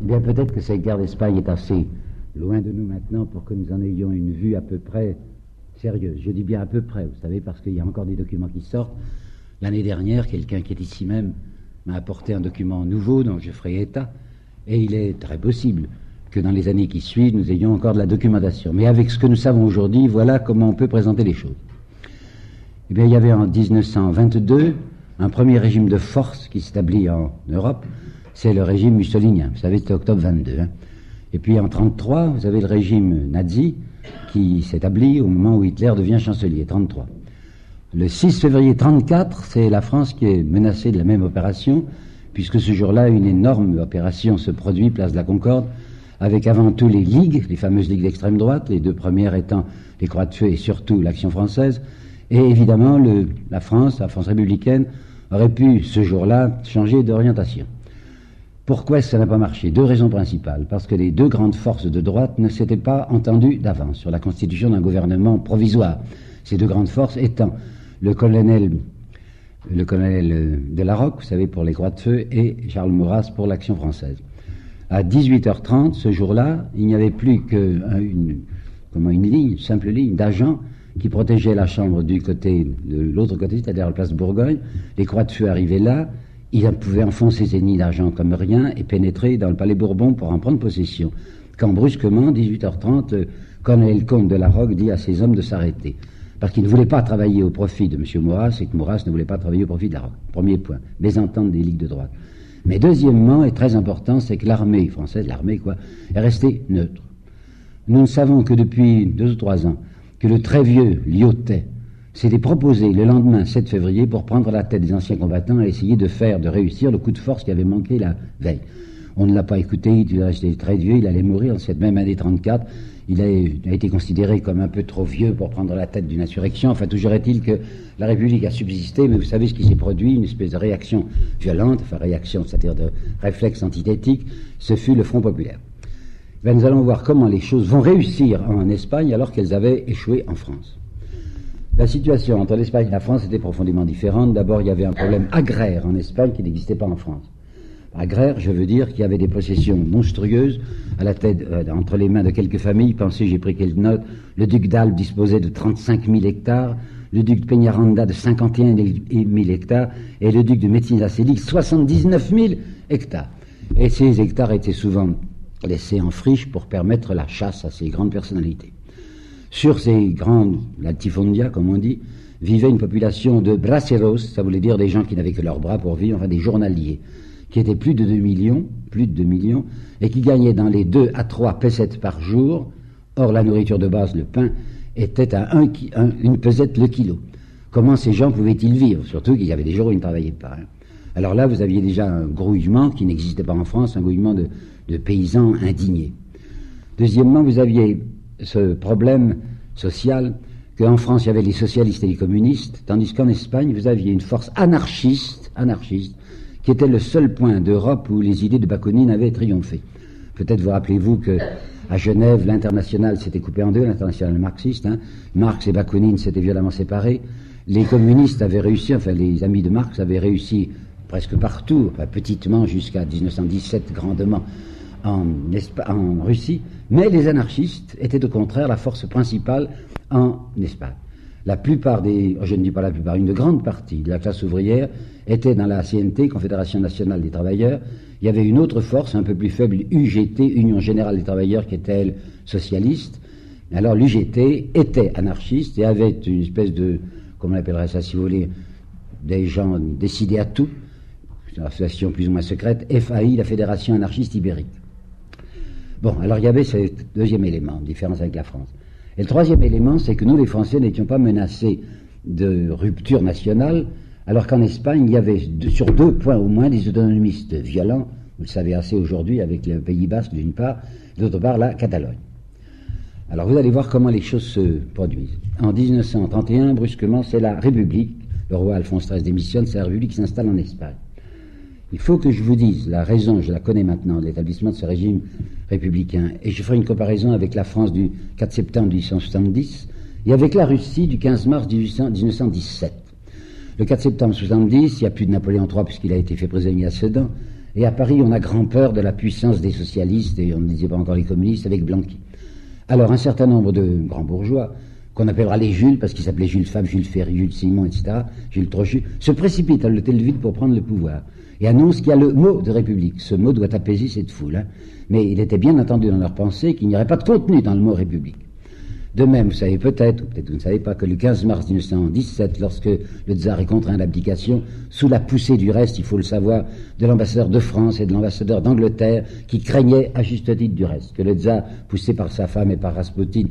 Bien, peut-être que cette guerre d'Espagne est assez loin de nous maintenant pour que nous en ayons une vue à peu près sérieuse. Je dis bien à peu près, vous savez, parce qu'il y a encore des documents qui sortent. L'année dernière, quelqu'un qui est ici même m'a apporté un document nouveau dont je ferai état, et il est très possible que dans les années qui suivent, nous ayons encore de la documentation. Mais avec ce que nous savons aujourd'hui, voilà comment on peut présenter les choses. Eh bien, il y avait en 1922 un premier régime de force qui s'établit en Europe, c'est le régime mussolinien. Vous savez, c'était octobre 22. Et puis en 1933, vous avez le régime nazi qui s'établit au moment où Hitler devient chancelier, 1933. Le 6 février 1934, c'est la France qui est menacée de la même opération, puisque ce jour-là, une énorme opération se produit, place de la Concorde, avec avant tout les ligues, les fameuses ligues d'extrême droite, les deux premières étant les Croix de Feu et surtout l'Action française. Et évidemment, la France républicaine, aurait pu ce jour-là changer d'orientation. Pourquoi ça n'a pas marché? Deux raisons principales. Parce que les deux grandes forces de droite ne s'étaient pas entendues d'avance sur la constitution d'un gouvernement provisoire. Ces deux grandes forces étant le colonel de la Roque, vous savez, pour les Croix de Feu, et Charles Maurras pour l'Action française. À 18h30, ce jour-là, il n'y avait plus qu'une ligne, simple ligne d'agents qui protégeait la chambre de l'autre côté, c'est-à-dire la place de Bourgogne. Les Croix de Feu arrivaient là. Il pouvait enfoncer ses nids d'argent comme rien et pénétrer dans le palais Bourbon pour en prendre possession. Quand brusquement, 18h30, le colonel Comte de la Roque dit à ses hommes de s'arrêter. Parce qu'il ne voulait pas travailler au profit de M. Maurras et que Maurras ne voulait pas travailler au profit de la Roque. Premier point, mésentente des ligues de droite. Mais deuxièmement, et très important, c'est que l'armée française, est restée neutre. Nous ne savons que depuis 2 ou 3 ans que le très vieux Lyautey s'était proposé le lendemain 7 février pour prendre la tête des anciens combattants et essayer de réussir le coup de force qui avait manqué la veille. On ne l'a pas écouté, il était très vieux, il allait mourir en cette même année 1934. Il a été considéré comme un peu trop vieux pour prendre la tête d'une insurrection. Enfin, toujours est-il que la République a subsisté, mais vous savez ce qui s'est produit, une espèce de réaction violente, c'est-à-dire de réflexe antithétique, ce fut le Front populaire. Ben, nous allons voir comment les choses vont réussir en Espagne alors qu'elles avaient échoué en France. La situation entre l'Espagne et la France était profondément différente. D'abord, il y avait un problème agraire en Espagne qui n'existait pas en France. Agraire, je veux dire qu'il y avait des possessions monstrueuses à la tête, entre les mains de quelques familles. Pensez, j'ai pris quelques notes. Le duc d'Albe disposait de 35 000 hectares, le duc de Peñaranda de 51 000 hectares et le duc de Medina-Célic 79 000 hectares. Et ces hectares étaient souvent laissés en friche pour permettre la chasse à ces grandes personnalités. Sur ces grandes latifondia, comme on dit, vivait une population de braceros, ça voulait dire des gens qui n'avaient que leurs bras pour vivre, enfin des journaliers, qui étaient plus de 2 millions, et qui gagnaient dans les 2 à 3 pesettes par jour. Or, la nourriture de base, le pain, était à une pesette le kilo. Comment ces gens pouvaient-ils vivre? Surtout qu'il y avait des jours où ils ne travaillaient pas. Alors là, vous aviez déjà un grouillement qui n'existait pas en France, un grouillement de paysans indignés. Deuxièmement, vous aviez ce problème social qu'en France, il y avait les socialistes et les communistes, tandis qu'en Espagne, vous aviez une force anarchiste, qui était le seul point d'Europe où les idées de Bakounine avaient triomphé. Peut-être vous rappelez-vous que à Genève, l'international s'était coupé en deux, l'international marxiste, Marx et Bakounine s'étaient violemment séparés. Les communistes avaient réussi, enfin les amis de Marx avaient réussi presque partout, enfin petitement jusqu'à 1917, grandement en Russie, mais les anarchistes étaient au contraire la force principale en Espagne. La plupart je ne dis pas la plupart, une grande partie de la classe ouvrière était dans la CNT, Confédération Nationale des Travailleurs. Il y avait une autre force un peu plus faible, UGT, Union Générale des Travailleurs, qui était, elle, socialiste. Alors l'UGT était anarchiste et avait une espèce de, comment on appellerait ça si vous voulez, des gens décidés à tout, une association plus ou moins secrète, FAI, la Fédération Anarchiste Ibérique. Bon, alors il y avait ce deuxième élément, différence avec la France. Et le troisième élément, c'est que nous, les Français, n'étions pas menacés de rupture nationale, alors qu'en Espagne, il y avait sur 2 points au moins des autonomistes violents, vous le savez assez aujourd'hui, avec le Pays Basque d'une part, d'autre part la Catalogne. Alors vous allez voir comment les choses se produisent. En 1931, brusquement, c'est la République, le roi Alphonse XIII démissionne, c'est la République qui s'installe en Espagne. Il faut que je vous dise la raison, je la connais maintenant, de l'établissement de ce régime républicain. Et je ferai une comparaison avec la France du 4 septembre 1870 et avec la Russie du 15 mars 1917. Le 4 septembre 1970, il n'y a plus de Napoléon III puisqu'il a été fait prisonnier à Sedan. Et à Paris, on a grand peur de la puissance des socialistes, et on ne disait pas encore les communistes, avec Blanqui. Alors, un certain nombre de grands bourgeois, qu'on appellera les Jules, parce qu'ils s'appelaient Jules Favre, Jules Ferry, Jules Simon, etc., Jules Trochu, se précipitent à l'hôtel de ville pour prendre le pouvoir, et annoncent qu'il y a le mot de République. Ce mot doit apaiser cette foule, hein. Mais il était bien entendu dans leur pensée qu'il n'y aurait pas de contenu dans le mot République. De même, vous savez peut-être, ou peut-être vous ne savez pas, que le 15 mars 1917, lorsque le tsar est contraint à l'abdication, sous la poussée du reste, il faut le savoir, de l'ambassadeur de France et de l'ambassadeur d'Angleterre, qui craignaient à juste titre du reste, que le tsar, poussé par sa femme et par Rasputin,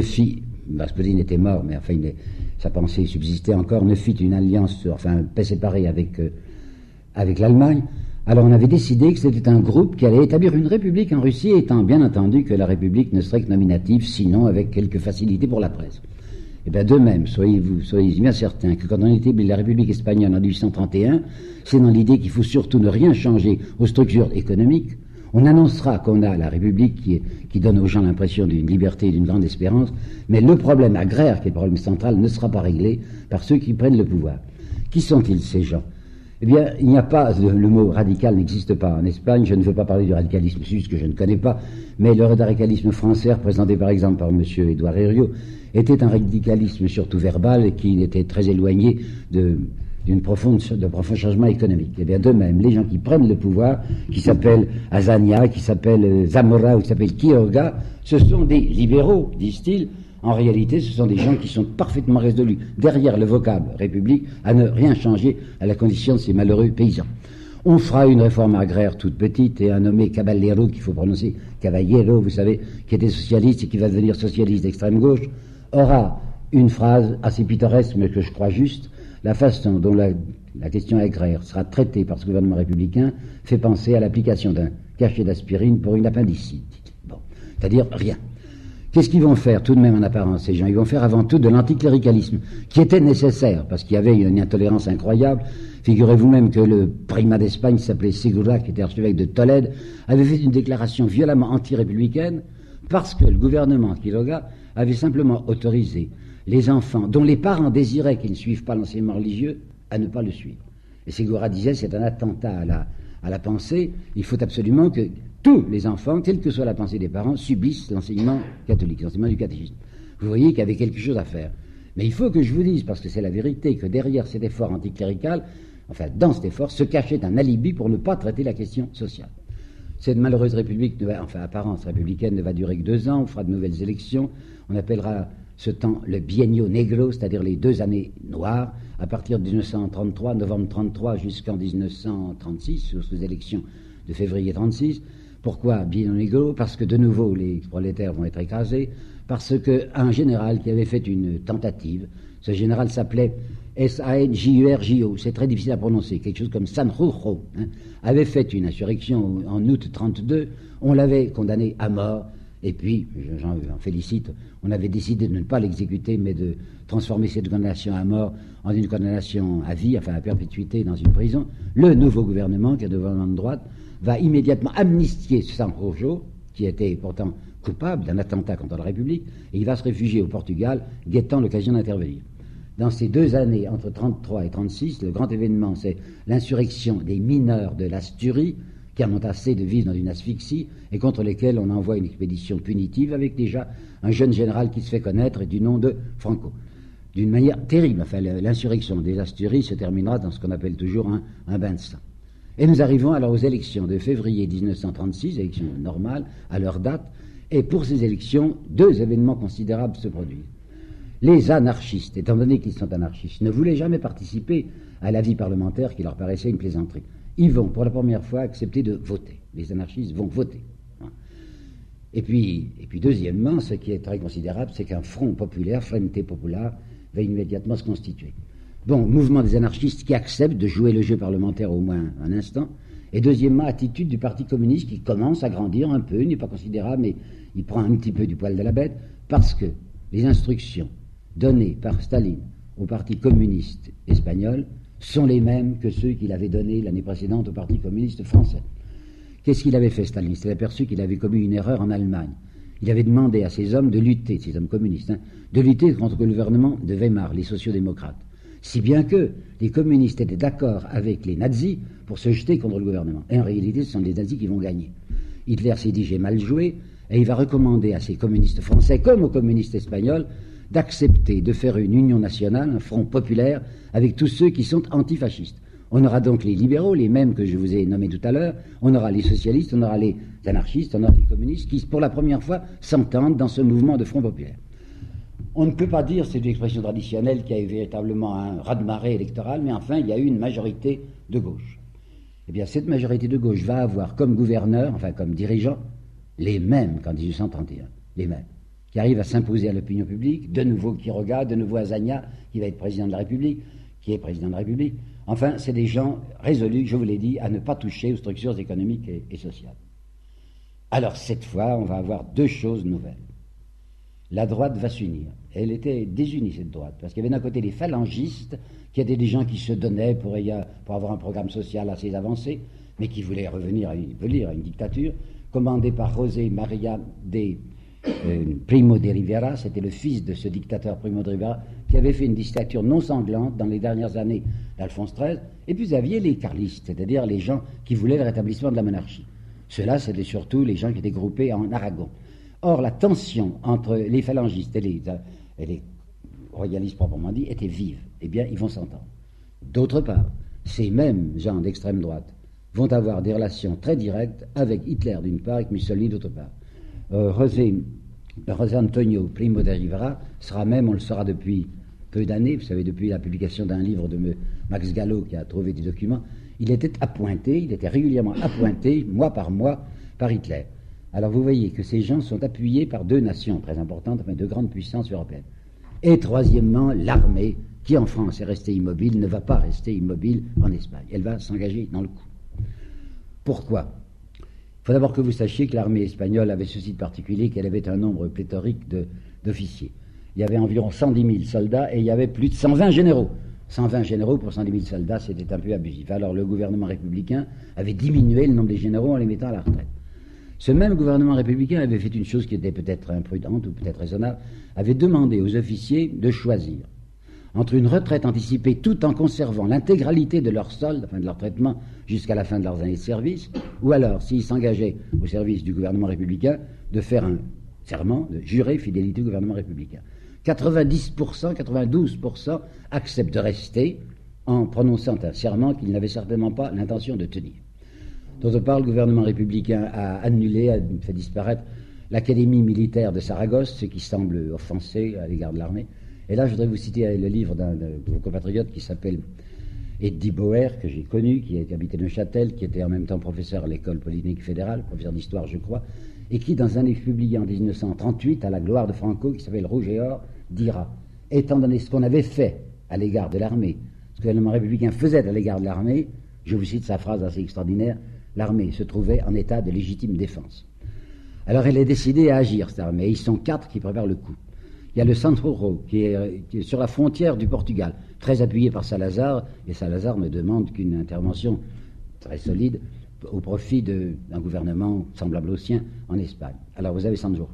Rasputin était mort, mais enfin sa pensée subsistait encore, ne fit une alliance, enfin paix séparée avec l'Allemagne. Alors on avait décidé que c'était un groupe qui allait établir une république en Russie, étant bien entendu que la république ne serait que nominative, sinon avec quelques facilités pour la presse. Et bien de même, soyez bien certains que quand on établit la République espagnole en 1831, c'est dans l'idée qu'il faut surtout ne rien changer aux structures économiques. On annoncera qu'on a la République qui donne aux gens l'impression d'une liberté et d'une grande espérance, mais le problème agraire, qui est le problème central, ne sera pas réglé par ceux qui prennent le pouvoir. Qui sont-ils ces gens ? Eh bien, il n'y a pas, le mot radical n'existe pas en Espagne, je ne veux pas parler du radicalisme suisse que je ne connais pas, mais le radicalisme français, représenté par exemple par M. Édouard Herriot, était un radicalisme surtout verbal et qui était très éloigné de profond changement économique. Eh bien, de même, les gens qui prennent le pouvoir, qui s'appellent Azaña, qui s'appellent Zamora ou qui s'appellent Quiroga, ce sont des libéraux, disent-ils. En réalité, ce sont des gens qui sont parfaitement résolus, derrière le vocable République, à ne rien changer à la condition de ces malheureux paysans. On fera une réforme agraire toute petite, et un nommé Caballero, qu'il faut prononcer Caballero, vous savez, qui était socialiste et qui va devenir socialiste d'extrême gauche, aura une phrase assez pittoresque, mais que je crois juste. La façon dont la question agraire sera traitée par ce gouvernement républicain fait penser à l'application d'un cachet d'aspirine pour une appendicite. Bon, c'est-à-dire rien. Qu'est-ce qu'ils vont faire tout de même en apparence, ces gens? Ils vont faire avant tout de l'anticléricalisme, qui était nécessaire, parce qu'il y avait une intolérance incroyable. Figurez-vous même que le primat d'Espagne, qui s'appelait Segura, qui était archevêque de Tolède, avait fait une déclaration violemment anti-républicaine, parce que le gouvernement Quiroga avait simplement autorisé les enfants dont les parents désiraient qu'ils ne suivent pas l'enseignement religieux à ne pas le suivre. Et Segura disait, c'est un attentat à la pensée, il faut absolument que tous les enfants, quelle que soit la pensée des parents, subissent l'enseignement catholique, l'enseignement du catéchisme. Vous voyez qu'il y avait quelque chose à faire. Mais il faut que je vous dise, parce que c'est la vérité, que derrière cet effort anticlérical, enfin dans cet effort, se cachait un alibi pour ne pas traiter la question sociale. Cette malheureuse république, apparence républicaine, ne va durer que 2 ans, on fera de nouvelles élections, on appellera ce temps le biennio negro, c'est-à-dire les 2 années noires, à partir de 1933, novembre 1933 jusqu'en 1936, sur ces élections de février 1936. Pourquoi biennio negro? Parce que de nouveau les prolétaires vont être écrasés, parce qu'un général qui avait fait une tentative, ce général s'appelait Sanjurjo, c'est très difficile à prononcer, quelque chose comme Sanjurjo, avait fait une insurrection en août 1932, on l'avait condamné à mort, et puis, j'en félicite, on avait décidé de ne pas l'exécuter, mais de transformer cette condamnation à mort en une condamnation à vie, enfin à perpétuité dans une prison. Le nouveau gouvernement, qui est de gouvernement de droite, va immédiatement amnistier Sanjurjo, qui était pourtant coupable d'un attentat contre la République, et il va se réfugier au Portugal, guettant l'occasion d'intervenir. Dans ces 2 années, entre 1933 et 1936, le grand événement, c'est l'insurrection des mineurs de l'Asturie, qui en ont assez de vivre dans une asphyxie, et contre lesquels on envoie une expédition punitive avec déjà un jeune général qui se fait connaître du nom de Franco. D'une manière terrible, enfin, l'insurrection des Asturies se terminera dans ce qu'on appelle toujours un bain de sang. Et nous arrivons alors aux élections de février 1936, élections normales, à leur date, et pour ces élections, 2 événements considérables se produisent. Les anarchistes, étant donné qu'ils sont anarchistes, ne voulaient jamais participer à la vie parlementaire qui leur paraissait une plaisanterie. Ils vont, pour la première fois, accepter de voter. Les anarchistes vont voter. Et puis, deuxièmement, ce qui est très considérable, c'est qu'un front populaire, Frente Popular, va immédiatement se constituer. Bon, mouvement des anarchistes qui acceptent de jouer le jeu parlementaire au moins un instant. Et deuxièmement, attitude du Parti communiste qui commence à grandir un peu, il n'est pas considérable, mais il prend un petit peu du poil de la bête, parce que les instructions données par Staline au Parti communiste espagnol sont les mêmes que ceux qu'il avait donnés l'année précédente au Parti communiste français. Qu'est-ce qu'il avait fait, Staline? Il s'est aperçu qu'il avait commis une erreur en Allemagne. Il avait demandé à ces hommes de lutter, ces hommes communistes, de lutter contre le gouvernement de Weimar, les sociodémocrates. Si bien que les communistes étaient d'accord avec les nazis pour se jeter contre le gouvernement. Et en réalité, ce sont les nazis qui vont gagner. Hitler s'est dit j'ai mal joué, et il va recommander à ces communistes français comme aux communistes espagnols d'accepter de faire une union nationale, un front populaire, avec tous ceux qui sont antifascistes. On aura donc les libéraux, les mêmes que je vous ai nommés tout à l'heure, on aura les socialistes, on aura les anarchistes, on aura les communistes, qui pour la première fois s'entendent dans ce mouvement de front populaire. On ne peut pas dire, c'est une expression traditionnelle, qu'il y a eu véritablement un raz-de-marée électoral, mais enfin il y a eu une majorité de gauche. Eh bien cette majorité de gauche va avoir comme gouverneur, enfin comme dirigeant, les mêmes qu'en 1831, les mêmes, qui arrivent à s'imposer à l'opinion publique, de nouveau Quiroga, de nouveau Azaña, qui va être président de la République, qui est président de la République. Enfin, c'est des gens résolus, je vous l'ai dit, à ne pas toucher aux structures économiques et sociales. Alors cette fois, on va avoir deux choses nouvelles. La droite va s'unir. Elle était désunie, cette droite, parce qu'il y avait d'un côté les phalangistes, qui étaient des gens qui se donnaient pour avoir un programme social assez avancé, mais qui voulaient revenir à une dictature, commandée par José María de Primo de Rivera. C'était le fils de ce dictateur Primo de Rivera, qui avait fait une dictature non sanglante dans les dernières années d'Alphonse XIII. Et puis vous aviez les carlistes, c'est-à-dire les gens qui voulaient le rétablissement de la monarchie. Ceux-là, c'était surtout les gens qui étaient groupés en Aragon. Or, la tension entre les phalangistes et les royalistes proprement dit était vive. Eh bien, ils vont s'entendre. D'autre part, ces mêmes gens d'extrême droite vont avoir des relations très directes avec Hitler d'une part et avec Mussolini d'autre part. José Antonio Primo de Rivera sera même, on le saura depuis peu d'années, vous savez, depuis la publication d'un livre de Max Gallo qui a trouvé des documents, il était régulièrement appointé, mois par mois, par Hitler. Alors vous voyez que ces gens sont appuyés par deux nations très importantes, enfin deux grandes puissances européennes. Et troisièmement, l'armée, qui en France est restée immobile, ne va pas rester immobile en Espagne. Elle va s'engager dans le coup. Pourquoi ? Il faut d'abord que vous sachiez que l'armée espagnole avait ceci de particulier, qu'elle avait un nombre pléthorique d'officiers. Il y avait environ 110 000 soldats et il y avait plus de 120 généraux. 120 généraux pour 110 000 soldats, c'était un peu abusif. Alors le gouvernement républicain avait diminué le nombre des généraux en les mettant à la retraite. Ce même gouvernement républicain avait fait une chose qui était peut-être imprudente ou peut-être raisonnable, avait demandé aux officiers de choisir entre une retraite anticipée tout en conservant l'intégralité de leur solde, enfin de leur traitement jusqu'à la fin de leurs années de service, ou alors, s'ils s'engageaient au service du gouvernement républicain, de faire un serment, de jurer fidélité au gouvernement républicain. 90%, 92% acceptent de rester en prononçant un serment qu'ils n'avaient certainement pas l'intention de tenir. D'autre part, le gouvernement républicain a annulé, a fait disparaître l'académie militaire de Saragosse, ce qui semble offensé à l'égard de l'armée. Et là, je voudrais vous citer le livre d'un de vos compatriotes qui s'appelle Eddie Bauer, que j'ai connu, qui habitait Neuchâtel, qui était en même temps professeur à l'école polytechnique fédérale, professeur d'histoire, je crois, et qui, dans un livre publié en 1938, à la gloire de Franco, qui s'appelle Rouge et Or, dira, étant donné ce qu'on avait fait à l'égard de l'armée, ce que le gouvernement républicain faisait à l'égard de l'armée, je vous cite sa phrase assez extraordinaire, l'armée se trouvait en état de légitime défense. Alors elle est décidée à agir, cette armée, et ils sont 4 qui préparent le coup. Il y a le Centro qui est sur la frontière du Portugal, très appuyé par Salazar, et Salazar ne demande qu'une intervention très solide au profit d'un gouvernement semblable au sien en Espagne. Alors vous avez Sanjurjo.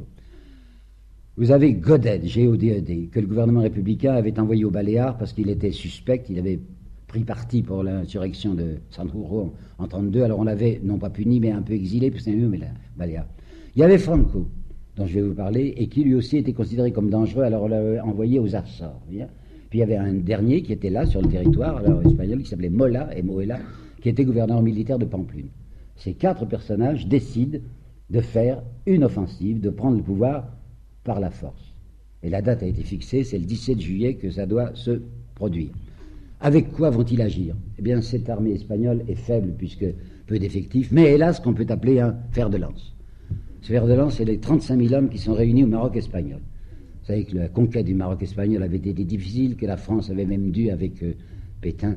Vous avez Godet, G-O-D-E-D, que le gouvernement républicain avait envoyé au Baléares parce qu'il était suspect, il avait pris parti pour l'insurrection de Sanjurjo en 1932, alors on l'avait non pas puni mais un peu exilé, puis c'est mieux, mais Baléares. Il y avait Franco, dont je vais vous parler, et qui lui aussi était considéré comme dangereux, alors on l'avait envoyé aux Açores. Bien. Puis il y avait un dernier qui était là sur le territoire alors, espagnol, qui s'appelait Mola, M-O-L-A, qui était gouverneur militaire de Pampelune. Ces 4 personnages décident de faire une offensive, de prendre le pouvoir par la force. Et la date a été fixée, c'est le 17 juillet que ça doit se produire. Avec quoi vont-ils agir ? Eh bien, cette armée espagnole est faible, puisque peu d'effectifs, mais hélas, qu'on peut appeler un fer de lance. Ce fer de lance, c'est les 35 000 hommes qui sont réunis au Maroc espagnol. Vous savez que la conquête du Maroc espagnol avait été difficile, que la France avait même dû, avec Pétain,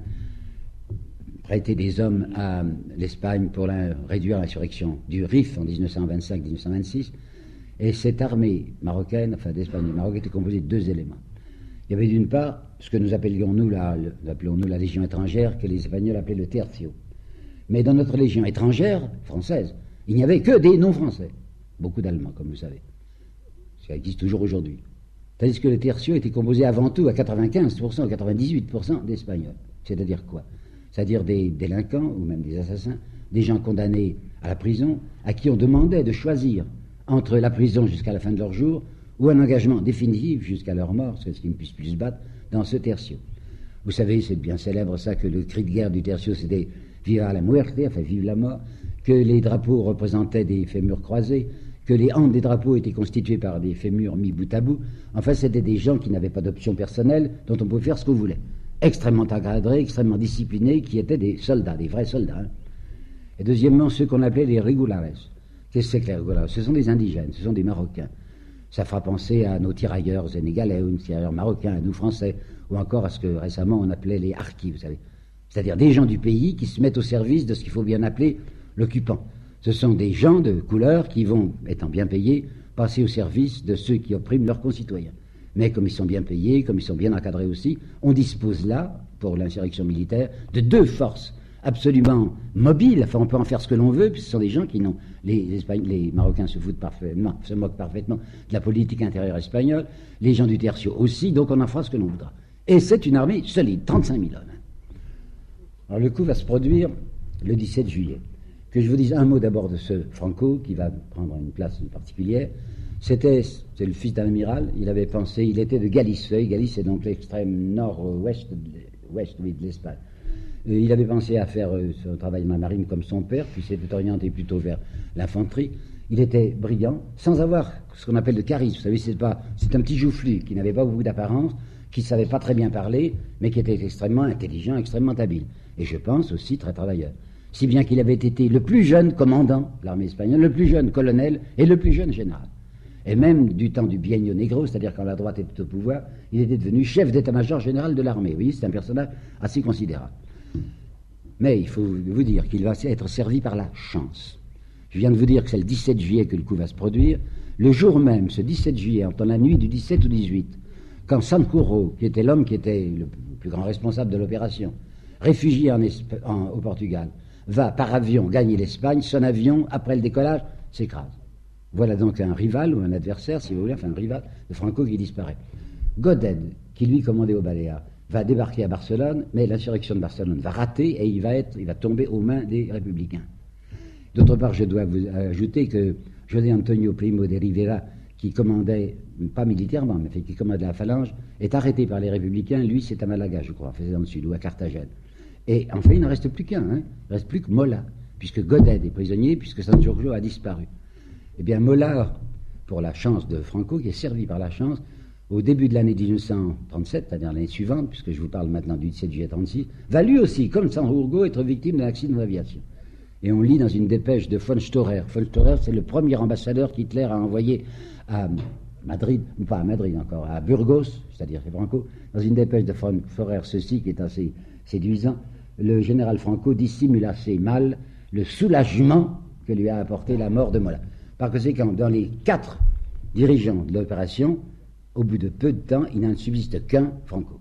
prêter des hommes à l'Espagne pour réduire l'insurrection du Rif en 1925-1926. Et cette armée marocaine, enfin d'Espagne et Maroc, était composée de 2 éléments. Il y avait d'une part ce que nous appelions-nous la Légion étrangère, que les Espagnols appelaient le tercio. Mais dans notre Légion étrangère, française, il n'y avait que des non-français. Beaucoup d'Allemands, comme vous savez. Ça existe toujours aujourd'hui. Tandis que le tertio était composé avant tout à 95%, à 98% d'Espagnols. C'est-à-dire quoi? C'est-à-dire des délinquants ou même des assassins, des gens condamnés à la prison, à qui on demandait de choisir entre la prison jusqu'à la fin de leur jour ou un engagement définitif jusqu'à leur mort, ce qu'ils ne puissent plus se battre dans ce tertio. Vous savez, c'est bien célèbre ça, que le cri de guerre du tertio c'était Viva la muerte, enfin vive la mort, que les drapeaux représentaient des fémurs croisés, que les hanches des drapeaux étaient constituées par des fémurs mis bout à bout. Enfin, c'était des gens qui n'avaient pas d'option personnelle, dont on pouvait faire ce qu'on voulait. Extrêmement encadrés, extrêmement disciplinés, qui étaient des soldats, des vrais soldats. Hein. Et deuxièmement, ceux qu'on appelait les regulares. Qu'est-ce que c'est que les regulares? Ce sont des indigènes, ce sont des Marocains. Ça fera penser à nos tirailleurs sénégalais, ou nos tirailleurs marocains, à nous Français, ou encore à ce que récemment on appelait les harkis, vous savez. C'est-à-dire des gens du pays qui se mettent au service de ce qu'il faut bien appeler l'occupant. Ce sont des gens de couleur qui vont, étant bien payés, passer au service de ceux qui oppriment leurs concitoyens. Mais comme ils sont bien payés, comme ils sont bien encadrés aussi, on dispose là, pour l'insurrection militaire, de deux forces absolument mobiles. Enfin, on peut en faire ce que l'on veut, puis ce sont des gens qui n'ont... Les Marocains se moquent parfaitement de la politique intérieure espagnole, les gens du tertio aussi, donc on en fera ce que l'on voudra. Et c'est une armée solide, 35 000 hommes. Alors le coup va se produire le 17 juillet. Que je vous dise un mot d'abord de ce Franco, qui va prendre une place particulière. C'est le fils d'un amiral, il avait pensé, il était de Galice. Galice, c'est donc l'extrême nord-ouest de l'Espagne. Il avait pensé à faire son travail dans la marine comme son père, puis s'était orienté plutôt vers l'infanterie. Il était brillant, sans avoir ce qu'on appelle de charisme. Vous savez, c'est un petit joufflu qui n'avait pas beaucoup d'apparence, qui ne savait pas très bien parler, mais qui était extrêmement intelligent, extrêmement habile. Et je pense aussi très travailleur. Si bien qu'il avait été le plus jeune commandant de l'armée espagnole, le plus jeune colonel et le plus jeune général. Et même du temps du bienio negro, c'est-à-dire quand la droite était au pouvoir, il était devenu chef d'état-major général de l'armée. Vous voyez, c'est un personnage assez considérable. Mais il faut vous dire qu'il va être servi par la chance. Je viens de vous dire que c'est le 17 juillet que le coup va se produire. Le jour même, ce 17 juillet, entre la nuit du 17 au 18, quand Sanjurjo, qui était l'homme qui était le plus grand responsable de l'opération, réfugié au Portugal, va par avion gagner l'Espagne, son avion, après le décollage, s'écrase. Voilà donc un rival ou un adversaire, si vous voulez, enfin un rival de Franco qui disparaît. Goded, qui lui commandait aux Baléares, va débarquer à Barcelone, mais l'insurrection de Barcelone va rater et il va tomber aux mains des républicains. D'autre part, je dois vous ajouter que José Antonio Primo de Rivera, qui commandait, pas militairement, mais qui commandait la phalange, est arrêté par les républicains. Lui, c'est à Malaga, je crois, dans le sud, ou à Carthagène. Et enfin, il n'en reste plus qu'un, hein. Il ne reste plus que Mola, puisque Goded est prisonnier, puisque Sanjurjo a disparu. Eh bien, Mola, pour la chance de Franco, qui est servi par la chance, au début de l'année 1937, c'est-à-dire l'année suivante, puisque je vous parle maintenant du 17 juillet 1936, va lui aussi, comme Sanjurjo, être victime d'un accident d'aviation. Et on lit dans une dépêche de von Storer. Von Storer, c'est le premier ambassadeur qu'Hitler a envoyé à Madrid, ou pas à Madrid encore, à Burgos, c'est-à-dire c'est Franco, dans une dépêche de von Storer, ceci qui est assez séduisant. Le général Franco dissimule assez mal le soulagement que lui a apporté la mort de Mola. Par conséquent, dans les 4 dirigeants de l'opération, au bout de peu de temps, il n'en subsiste qu'un, Franco.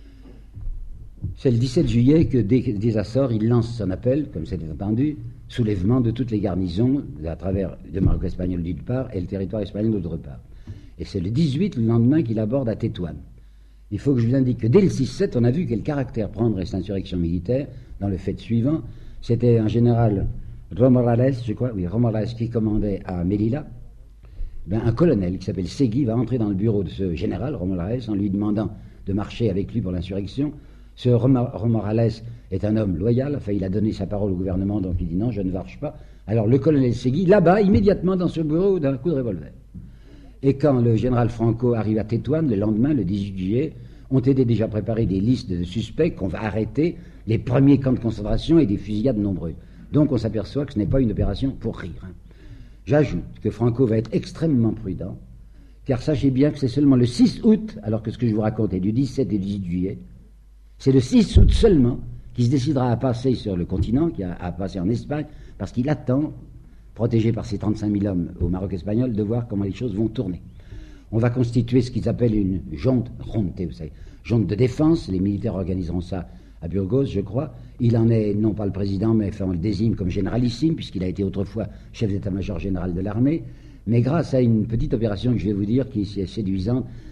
C'est le 17 juillet que, des Açores, il lance son appel, comme c'était entendu, soulèvement de toutes les garnisons à travers le Maroc espagnol d'une part et le territoire espagnol d'autre part. Et c'est le 18, le lendemain, qu'il aborde à Tétouan. Il faut que je vous indique que dès le 6-7, on a vu quel caractère prendrait cette insurrection militaire dans le fait suivant. C'était un général Romorales, je crois, oui, Romorales qui commandait à Melilla. Ben, un colonel qui s'appelle Segui va entrer dans le bureau de ce général Romorales en lui demandant de marcher avec lui pour l'insurrection. Ce Romorales est un homme loyal, enfin il a donné sa parole au gouvernement, donc il dit non, je ne marche pas. Alors le colonel Segui là-bas, immédiatement dans ce bureau, d'un coup de revolver. Et quand le général Franco arrive à Tétouan, le lendemain, le 18 juillet, ont été déjà préparées des listes de suspects qu'on va arrêter, les premiers camps de concentration et des fusillades nombreuses. Donc on s'aperçoit que ce n'est pas une opération pour rire. Hein. J'ajoute que Franco va être extrêmement prudent, car sachez bien que c'est seulement le 6 août, alors que ce que je vous raconte est du 17 et du 18 juillet, c'est le 6 août seulement qu'il se décidera à passer sur le continent, à passer en Espagne, parce qu'il attend, protégé par ses 35 000 hommes au Maroc espagnol, de voir comment les choses vont tourner. On va constituer ce qu'ils appellent une junte, vous savez, junte de défense. Les militaires organiseront ça à Burgos, je crois. Il en est, non pas le président, mais enfin, on le désigne comme généralissime, puisqu'il a été autrefois chef d'état-major général de l'armée. Mais grâce à une petite opération que je vais vous dire, qui est séduisante,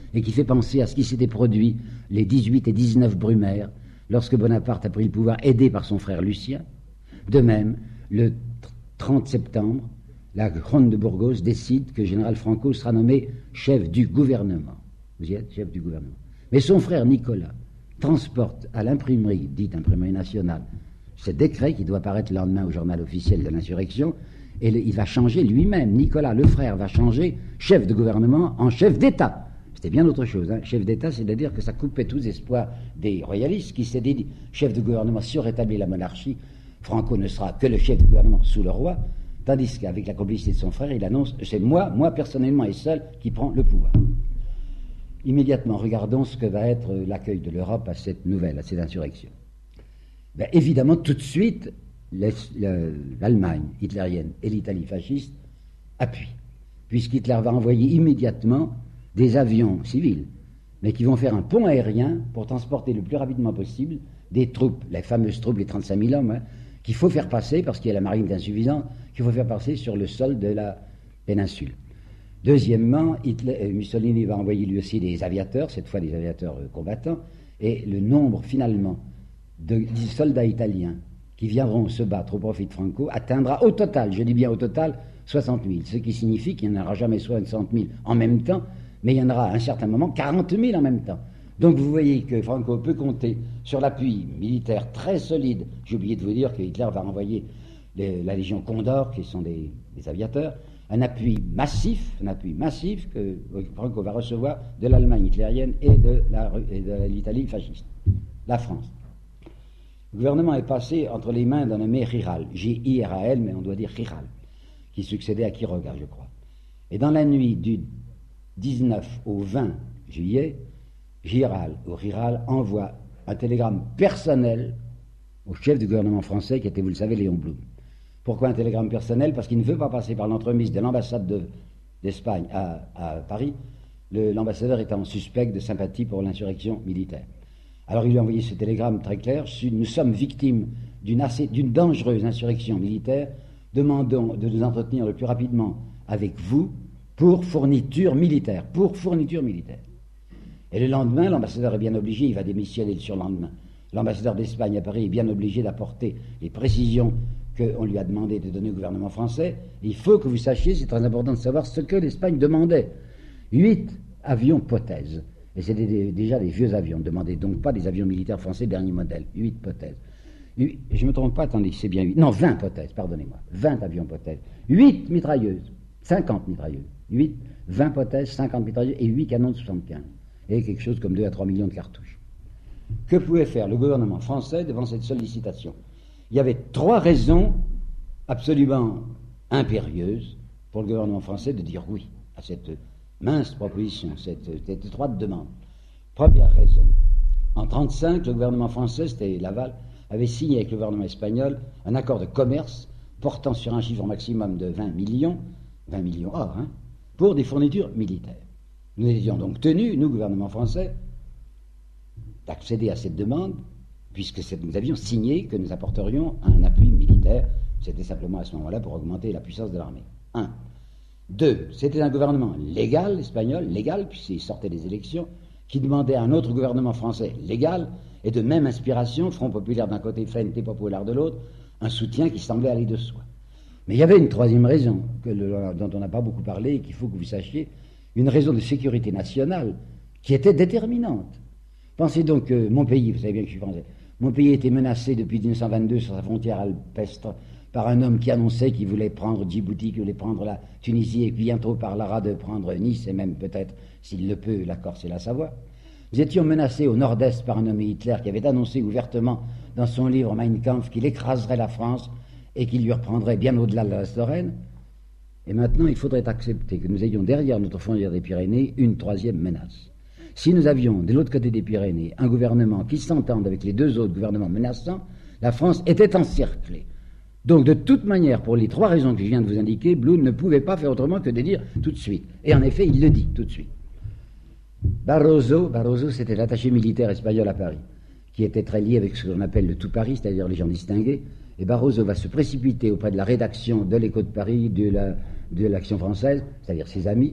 et qui fait penser à ce qui s'était produit les 18 et 19 Brumaire, lorsque Bonaparte a pris le pouvoir, aidé par son frère Lucien. De même, le 30 septembre, la Ronde de Burgos décide que le général Franco sera nommé chef du gouvernement. Vous y êtes, chef du gouvernement. Mais son frère Nicolas transporte à l'imprimerie, dite imprimerie nationale, ce décret qui doit paraître le lendemain au journal officiel de l'insurrection, et il va changer lui-même, Nicolas, le frère, va changer chef de gouvernement en chef d'État. C'était bien autre chose, hein. Chef d'État, c'est-à-dire que ça coupait tous les espoirs des royalistes qui s'étaient dit, chef de gouvernement, si on rétablit la monarchie, Franco ne sera que le chef de gouvernement sous le roi, tandis qu'avec la complicité de son frère, il annonce, c'est moi personnellement et seul, qui prend le pouvoir. Immédiatement, regardons ce que va être l'accueil de l'Europe à cette nouvelle, à cette insurrection. Ben, évidemment, tout de suite, l'Allemagne hitlérienne et l'Italie fasciste appuient, puisqu'Hitler va envoyer immédiatement des avions civils, mais qui vont faire un pont aérien pour transporter le plus rapidement possible des troupes, les fameuses troupes, les 35 000 hommes, hein, qu'il faut faire passer, parce qu'il y a la marine insuffisante, qu'il faut faire passer sur le sol de la péninsule. Deuxièmement, Mussolini va envoyer lui aussi des aviateurs, cette fois des aviateurs combattants, et le nombre finalement de soldats italiens qui viendront se battre au profit de Franco atteindra au total, je dis bien au total, 60 000, ce qui signifie qu'il n'y en aura jamais 60 000 en même temps, mais il y en aura à un certain moment 40 000 en même temps. Donc vous voyez que Franco peut compter sur l'appui militaire très solide. J'ai oublié de vous dire que Hitler va envoyer la Légion Condor, qui sont des aviateurs, un appui massif que Franco va recevoir de l'Allemagne hitlérienne et de l'Italie fasciste, la France. Le gouvernement est passé entre les mains d'un nommé Giral, J-I-R-A-L, mais on doit dire Giral, qui succédait à Quiroga, je crois. Et dans la nuit du 19 au 20 juillet, Giral envoie un télégramme personnel au chef du gouvernement français, qui était, vous le savez, Léon Blum. Pourquoi un télégramme personnel? Parce qu'il ne veut pas passer par l'entremise de l'ambassade d'Espagne à Paris, l'ambassadeur étant suspect de sympathie pour l'insurrection militaire. Alors il lui a envoyé ce télégramme très clair: nous sommes victimes d'une dangereuse insurrection militaire, demandons de nous entretenir le plus rapidement avec vous pour fourniture militaire. Et le lendemain, l'ambassadeur est bien obligé, il va démissionner le surlendemain. L'ambassadeur d'Espagne à Paris est bien obligé d'apporter les précisions qu'on lui a demandé de donner au gouvernement français. Il faut que vous sachiez, c'est très important de savoir ce que l'Espagne demandait. 8 avions Potez. Et c'était déjà des vieux avions. Ne demandez donc pas des avions militaires français dernier modèle. 8 Potez. Je ne me trompe pas, attendez, c'est bien 8. Non, 20 Potez, pardonnez-moi. 20 avions Potez. 8 mitrailleuses. 50 mitrailleuses. 20 Potez, 50 mitrailleuses et 8 canons de 75. Et quelque chose comme 2 à 3 millions de cartouches. Que pouvait faire le gouvernement français devant cette sollicitation? Il y avait 3 raisons absolument impérieuses pour le gouvernement français de dire oui à cette mince proposition, cette étroite demande. Première raison, en 1935, le gouvernement français, c'était Laval, avait signé avec le gouvernement espagnol un accord de commerce portant sur un chiffre maximum de 20 millions or, hein, pour des fournitures militaires. Nous étions donc tenus, nous, gouvernement français, d'accéder à cette demande, puisque nous avions signé que nous apporterions un appui militaire. C'était simplement à ce moment-là pour augmenter la puissance de l'armée. 1. 2. C'était un gouvernement légal, espagnol, légal, puisqu'il sortait des élections, qui demandait à un autre gouvernement français légal, et de même inspiration, Front populaire d'un côté, Frente Populaire de l'autre, un soutien qui semblait aller de soi. Mais il y avait une troisième raison, dont on n'a pas beaucoup parlé, et qu'il faut que vous sachiez, une raison de sécurité nationale, qui était déterminante. Pensez donc que mon pays, vous savez bien que je suis français, mon pays était menacé depuis 1922 sur sa frontière alpestre par un homme qui annonçait qu'il voulait prendre Djibouti, qu'il voulait prendre la Tunisie, et qui bientôt parlera de prendre Nice, et même peut-être, s'il le peut, la Corse et la Savoie. Nous étions menacés au nord-est par un nommé Hitler qui avait annoncé ouvertement dans son livre Mein Kampf qu'il écraserait la France et qu'il lui reprendrait bien au-delà de la Lorraine. Et maintenant, il faudrait accepter que nous ayons derrière notre frontière des Pyrénées une troisième menace. Si nous avions, de l'autre côté des Pyrénées, un gouvernement qui s'entende avec les 2 autres gouvernements menaçants, la France était encerclée. Donc, de toute manière, pour les 3 raisons que je viens de vous indiquer, Blum ne pouvait pas faire autrement que de dire tout de suite. Et en effet, il le dit tout de suite. Barroso, c'était l'attaché militaire espagnol à Paris, qui était très lié avec ce qu'on appelle le tout Paris, c'est-à-dire les gens distingués. Et Barroso va se précipiter auprès de la rédaction de l'Écho de Paris, de l'Action française, c'est-à-dire ses amis,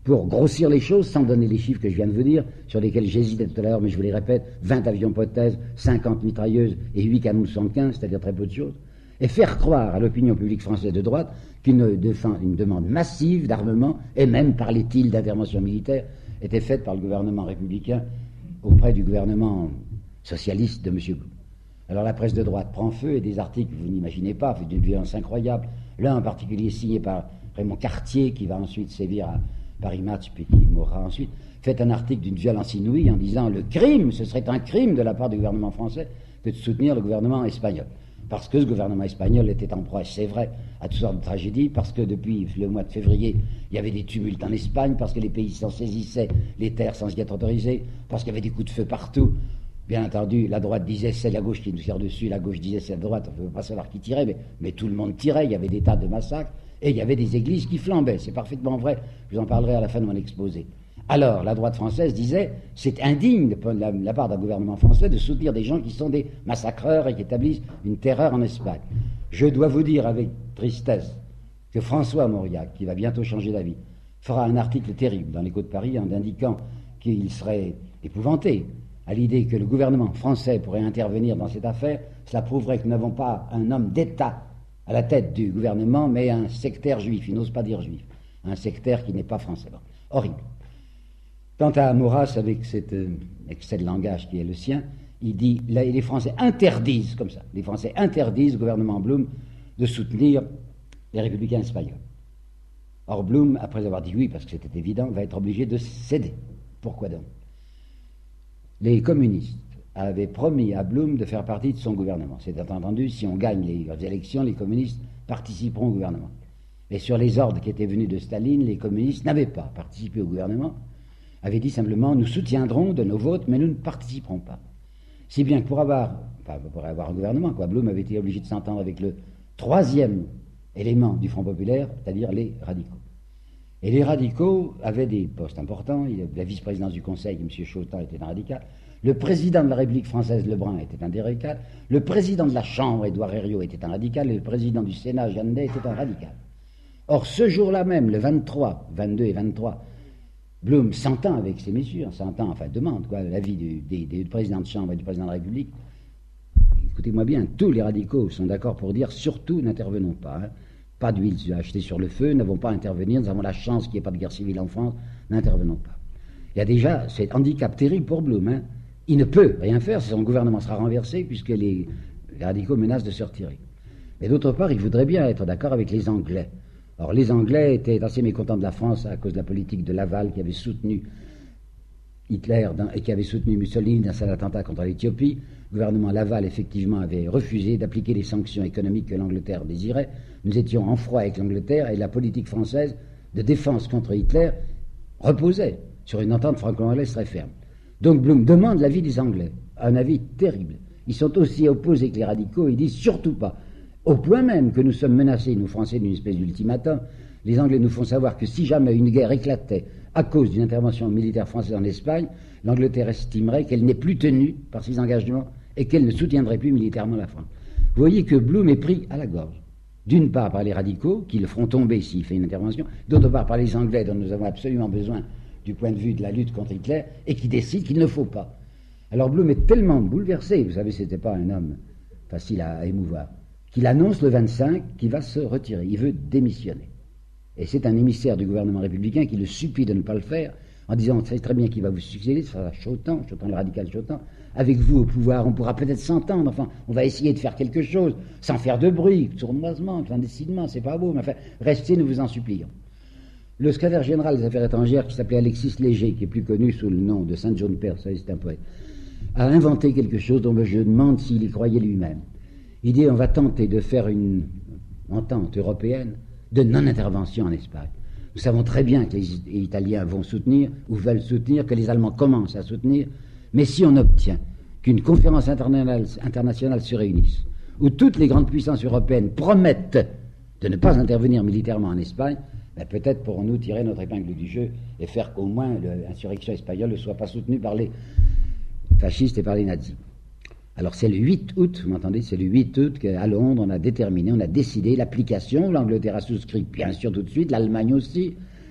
pour grossir les choses, sans donner les chiffres que je viens de vous dire, sur lesquels j'hésitais tout à l'heure, mais je vous les répète, 20 avions Potez, 50 mitrailleuses et 8 canons de 115, c'est-à-dire très peu de choses, et faire croire à l'opinion publique française de droite qu'une demande massive d'armement, et même, parlait-il, d'intervention militaire, était faite par le gouvernement républicain auprès du gouvernement socialiste de M. Blum. Alors la presse de droite prend feu, et des articles, vous n'imaginez pas, fait d'une violence incroyable, l'un en particulier signé par Raymond Cartier, qui va ensuite sévir à Paris Match, puis qui mourra ensuite, fait un article d'une violence inouïe en disant le crime, ce serait un crime de la part du gouvernement français de soutenir le gouvernement espagnol. Parce que ce gouvernement espagnol était en proie, c'est vrai, à toutes sortes de tragédies, parce que depuis le mois de février, il y avait des tumultes en Espagne, parce que les pays s'en saisissaient, les terres sans y être autorisées, parce qu'il y avait des coups de feu partout. Bien entendu, la droite disait c'est la gauche qui nous tire dessus, la gauche disait c'est la droite, on ne peut pas savoir qui tirait, mais tout le monde tirait, il y avait des tas de massacres, et il y avait des églises qui flambaient, c'est parfaitement vrai, je vous en parlerai à la fin de mon exposé. Alors, la droite française disait, c'est indigne de la part d'un gouvernement français de soutenir des gens qui sont des massacreurs et qui établissent une terreur en Espagne. Je dois vous dire avec tristesse que François Mauriac, qui va bientôt changer d'avis, fera un article terrible dans l'Écho de Paris en indiquant qu'il serait épouvanté à l'idée que le gouvernement français pourrait intervenir dans cette affaire. Cela prouverait que nous n'avons pas un homme d'État à la tête du gouvernement, mais un sectaire juif, il n'ose pas dire juif, un sectaire qui n'est pas français. Bon, horrible. Quant à Maurras, avec cet excès de langage qui est le sien, il dit les Français interdisent, comme ça, les Français interdisent au gouvernement Blum de soutenir les républicains espagnols. Or Blum, après avoir dit oui, parce que c'était évident, va être obligé de céder. Pourquoi donc? Les communistes avaient promis à Blum de faire partie de son gouvernement. C'est entendu, si on gagne les élections, les communistes participeront au gouvernement. Mais sur les ordres qui étaient venus de Staline, les communistes n'avaient pas participé au gouvernement, avaient dit simplement nous soutiendrons de nos votes, mais nous ne participerons pas. Si bien que pour avoir un gouvernement, Blum avait été obligé de s'entendre avec le troisième élément du Front populaire, c'est-à-dire les radicaux. Et les radicaux avaient des postes importants. La vice-présidence du Conseil, M. Chautin, était un radical. Le président de la République française, Lebrun, était un des radicaux. Le président de la Chambre, Édouard Herriot, était un radical. Et le président du Sénat, Jean Day, était un radical. Or, ce jour-là même, le 22 et 23, Blum s'entend avec ces messieurs, demande l'avis du président de Chambre et du président de la République. Écoutez-moi bien, tous les radicaux sont d'accord pour dire surtout n'intervenons pas. Pas d'huile achetée sur le feu, n'avons pas à intervenir, nous avons la chance qu'il n'y ait pas de guerre civile en France, n'intervenons pas. Il y a déjà cet handicap terrible pour Blum. Il ne peut rien faire si son gouvernement sera renversé, puisque les radicaux menacent de se retirer. Mais d'autre part, il voudrait bien être d'accord avec les Anglais. Or, les Anglais étaient assez mécontents de la France à cause de la politique de Laval qui avait soutenu Hitler et qui avait soutenu Mussolini dans son attentat contre l'Éthiopie. Le gouvernement Laval, effectivement, avait refusé d'appliquer les sanctions économiques que l'Angleterre désirait. Nous étions en froid avec l'Angleterre et la politique française de défense contre Hitler reposait sur une entente franco-anglaise très ferme. Donc Blum demande l'avis des Anglais, un avis terrible. Ils sont aussi opposés que les radicaux, ils disent surtout pas. Au point même que nous sommes menacés, nous Français, d'une espèce d'ultimatum. Les Anglais nous font savoir que si jamais une guerre éclatait à cause d'une intervention militaire française en Espagne, l'Angleterre estimerait qu'elle n'est plus tenue par ses engagements et qu'elle ne soutiendrait plus militairement la France. Vous voyez que Blum est pris à la gorge. D'une part par les radicaux, qui le feront tomber s'il fait une intervention, d'autre part par les Anglais dont nous avons absolument besoin du point de vue de la lutte contre Hitler, et qui décident qu'il ne faut pas. Alors Blum est tellement bouleversé, vous savez, c'était pas un homme facile à émouvoir, qu'il annonce le 25 qu'il va se retirer, il veut démissionner. Et c'est un émissaire du gouvernement républicain qui le supplie de ne pas le faire, en disant, c'est très bien qu'il va vous succéder, ce sera Chautin, le radical Chautin, avec vous au pouvoir, on pourra peut-être s'entendre, enfin, on va essayer de faire quelque chose, sans faire de bruit, sournoisement, clandestinement, c'est pas beau, mais enfin, restez, nous vous en supplions. Le secrétaire général des Affaires étrangères, qui s'appelait Alexis Léger, qui est plus connu sous le nom de Saint John Perse, c'est un poète, a inventé quelque chose dont je demande s'il y croyait lui-même. Il dit, on va tenter de faire une entente européenne de non-intervention en Espagne. Nous savons très bien que les Italiens vont soutenir, ou veulent soutenir, que les Allemands commencent à soutenir, mais si on obtient qu'une conférence internationale se réunisse, où toutes les grandes puissances européennes promettent de ne pas intervenir militairement en Espagne, ben peut-être pourrons-nous tirer notre épingle du jeu et faire qu'au moins l'insurrection espagnole ne soit pas soutenue par les fascistes et par les nazis. Alors c'est le 8 août, vous m'entendez, c'est le 8 août qu'à Londres on a décidé l'application, l'Angleterre a souscrit bien sûr tout de suite, l'Allemagne aussi,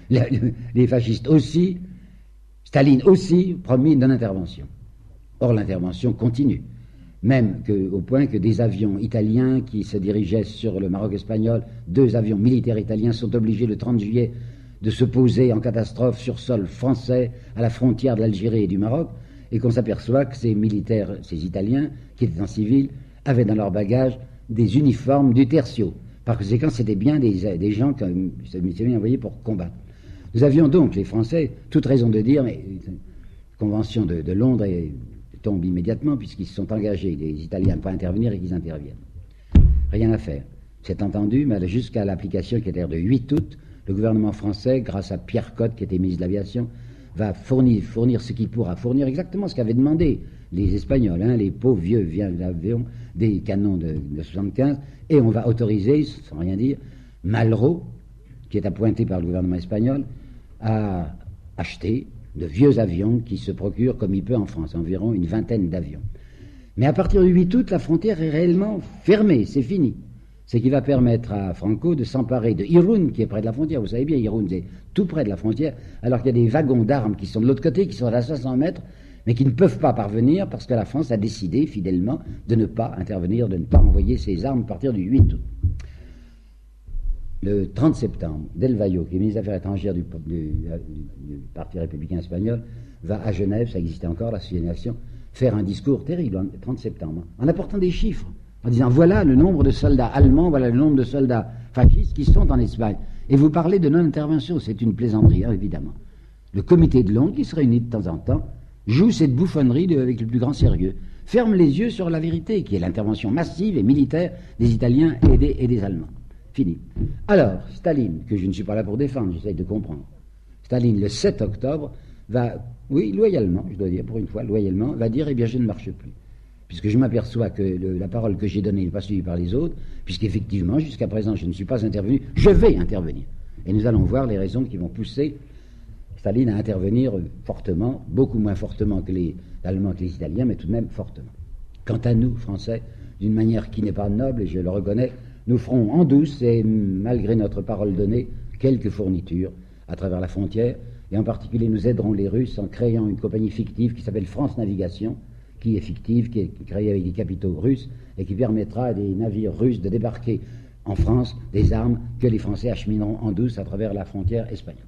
les fascistes aussi, Staline aussi, promis une non-intervention. Or, l'intervention continue. Même au point que des avions italiens qui se dirigeaient sur le Maroc espagnol, 2 avions militaires italiens sont obligés le 30 juillet de se poser en catastrophe sur sol français à la frontière de l'Algérie et du Maroc, et qu'on s'aperçoit que ces militaires, ces Italiens, qui étaient en civil, avaient dans leur bagage des uniformes du tertio. Par conséquent, c'était bien des gens que Mussolini envoyés pour combattre. Nous avions donc, les Français, toute raison de dire, mais la convention de Londres tombe immédiatement, puisqu'ils se sont engagés, les Italiens, à ne pas intervenir et qu'ils interviennent. Rien à faire. C'est entendu, mais jusqu'à l'application qui était de 8 août, le gouvernement français, grâce à Pierre Cotte, qui était ministre de l'Aviation, va fournir ce qu'il pourra, fournir exactement ce qu'avaient demandé les Espagnols, les pauvres vieux avions, des canons de 75, et on va autoriser, sans rien dire, Malraux, qui est appointé par le gouvernement espagnol, à acheter de vieux avions qui se procurent comme il peut en France, environ une 20aine d'avions. Mais à partir du 8 août, la frontière est réellement fermée, c'est fini. Ce qui va permettre à Franco de s'emparer de Irún, qui est près de la frontière. Vous savez bien, Irún, c'est tout près de la frontière, alors qu'il y a des wagons d'armes qui sont de l'autre côté, qui sont à 500 mètres, mais qui ne peuvent pas parvenir parce que la France a décidé, fidèlement, de ne pas intervenir, de ne pas envoyer ses armes à partir du 8 août. Le 30 septembre, Del Valle, qui est ministre des Affaires étrangères du Parti républicain espagnol, va à Genève, ça existait encore, l'association, faire un discours terrible, le 30 septembre, en apportant des chiffres, en disant voilà le nombre de soldats allemands, voilà le nombre de soldats fascistes qui sont en Espagne. Et vous parlez de non-intervention, c'est une plaisanterie, évidemment. Le comité de Londres, qui se réunit de temps en temps, joue cette bouffonnerie avec le plus grand sérieux, ferme les yeux sur la vérité, qui est l'intervention massive et militaire des Italiens et des Allemands. Fini. Alors, Staline, que je ne suis pas là pour défendre, j'essaie de comprendre. Staline, le 7 octobre, va, oui, loyalement, je dois dire, pour une fois, loyalement, va dire, eh bien, je ne marche plus. Puisque je m'aperçois que la parole que j'ai donnée n'est pas suivie par les autres, puisqu'effectivement, jusqu'à présent, je ne suis pas intervenu, je vais intervenir. Et nous allons voir les raisons qui vont pousser Staline à intervenir fortement, beaucoup moins fortement que les Allemands, que les Italiens, mais tout de même fortement. Quant à nous, Français, d'une manière qui n'est pas noble, et je le reconnais, nous ferons en douce, et malgré notre parole donnée, quelques fournitures à travers la frontière, et en particulier nous aiderons les Russes en créant une compagnie fictive qui s'appelle France Navigation, qui est fictive, qui est créée avec des capitaux russes, et qui permettra à des navires russes de débarquer en France des armes que les Français achemineront en douce à travers la frontière espagnole.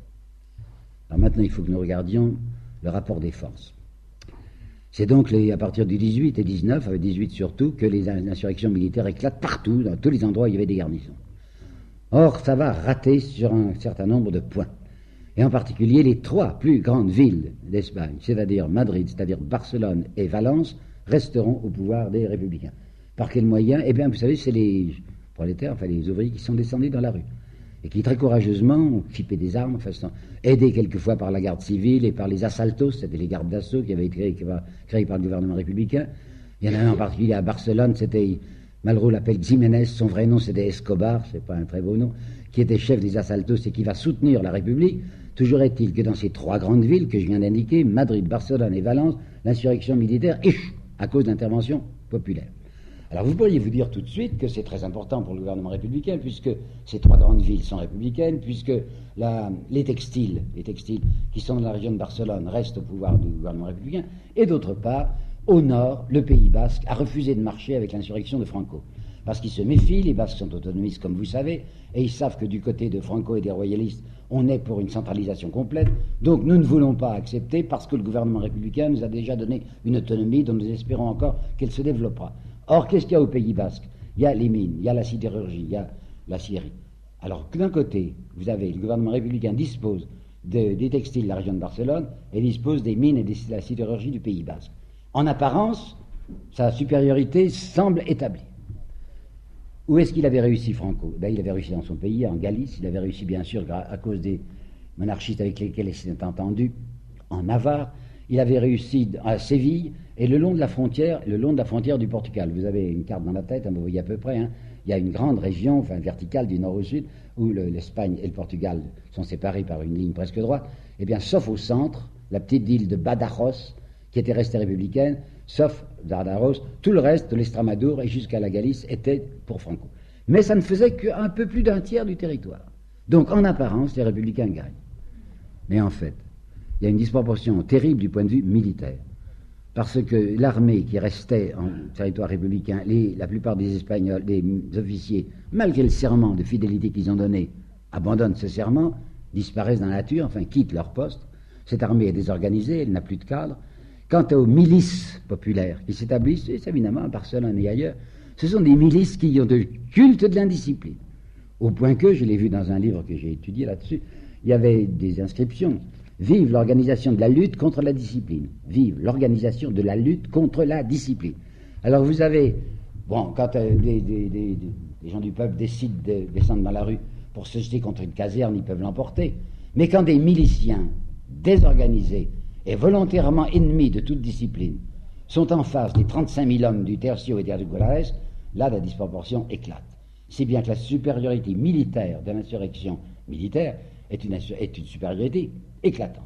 Alors maintenant, il faut que nous regardions le rapport des forces. C'est donc à partir du 18 et 19, avec 18 surtout, que les insurrections militaires éclatent partout, dans tous les endroits où il y avait des garnisons. Or, ça va rater sur un certain nombre de points. Et en particulier, les 3 plus grandes villes d'Espagne, c'est-à-dire Madrid, c'est-à-dire Barcelone et Valence, resteront au pouvoir des républicains. Par quel moyen? Eh bien, vous savez, c'est les prolétaires, enfin les ouvriers qui sont descendus dans la rue et qui très courageusement ont chipé des armes, enfin, aidés quelquefois par la garde civile et par les assaltos, c'était les gardes d'assaut qui avaient été créés par le gouvernement républicain. Il y en a un en particulier à Barcelone, c'était, Malraux l'appelle Jiménez, son vrai nom c'était Escobar, c'est pas un très beau nom, qui était chef des assaltos et qui va soutenir la République. Toujours est-il que dans ces 3 grandes villes que je viens d'indiquer, Madrid, Barcelone et Valence, l'insurrection militaire échoue à cause d'interventions populaires. Alors vous pourriez vous dire tout de suite que c'est très important pour le gouvernement républicain, puisque ces 3 grandes villes sont républicaines, puisque les textiles qui sont dans la région de Barcelone restent au pouvoir du gouvernement républicain, et d'autre part, au nord, le Pays basque a refusé de marcher avec l'insurrection de Franco. Parce qu'ils se méfient, les Basques sont autonomistes comme vous savez, et ils savent que du côté de Franco et des royalistes, on est pour une centralisation complète, donc nous ne voulons pas accepter parce que le gouvernement républicain nous a déjà donné une autonomie dont nous espérons encore qu'elle se développera. Or, qu'est-ce qu'il y a au Pays basque? Il y a les mines, il y a la sidérurgie, il y a la scierie. Alors, d'un côté, vous avez, le gouvernement républicain dispose des textiles de la région de Barcelone et dispose des mines et de la sidérurgie du Pays basque. En apparence, sa supériorité semble établie. Où est-ce qu'il avait réussi, Franco? Il avait réussi dans son pays, en Galice. Il avait réussi, bien sûr, à cause des monarchistes avec lesquels il s'était entendu, en Navarre. Il avait réussi à Séville et le long de la frontière du Portugal. Vous avez une carte dans la tête, vous voyez à peu près. Il y a une grande région, enfin verticale du nord au sud, où l'Espagne et le Portugal sont séparés par une ligne presque droite. Eh bien, sauf au centre, la petite île de Badajoz, qui était restée républicaine, sauf Badajoz, tout le reste de l'Extramadour et jusqu'à la Galice était pour Franco. Mais ça ne faisait qu'un peu plus d'un tiers du territoire. Donc, en apparence, les républicains gagnent. Mais en fait, il y a une disproportion terrible du point de vue militaire. Parce que l'armée qui restait en territoire républicain, la plupart des Espagnols, des officiers, malgré le serment de fidélité qu'ils ont donné, abandonnent ce serment, disparaissent dans la nature, enfin quittent leur poste. Cette armée est désorganisée, elle n'a plus de cadre. Quant aux milices populaires qui s'établissent, c'est évidemment à Barcelone et ailleurs, ce sont des milices qui ont le culte de l'indiscipline. Au point que, je l'ai vu dans un livre que j'ai étudié là-dessus, il y avait des inscriptions. Vive l'organisation de la lutte contre la discipline. Vive l'organisation de la lutte contre la discipline. Alors vous avez, bon, quand des gens du peuple décident de descendre dans la rue pour se jeter contre une caserne, ils peuvent l'emporter. Mais quand des miliciens désorganisés et volontairement ennemis de toute discipline sont en face des 35 000 hommes du Tercio et des Regulares, là la disproportion éclate. Si bien que la supériorité militaire de l'insurrection militaire est une supériorité éclatante.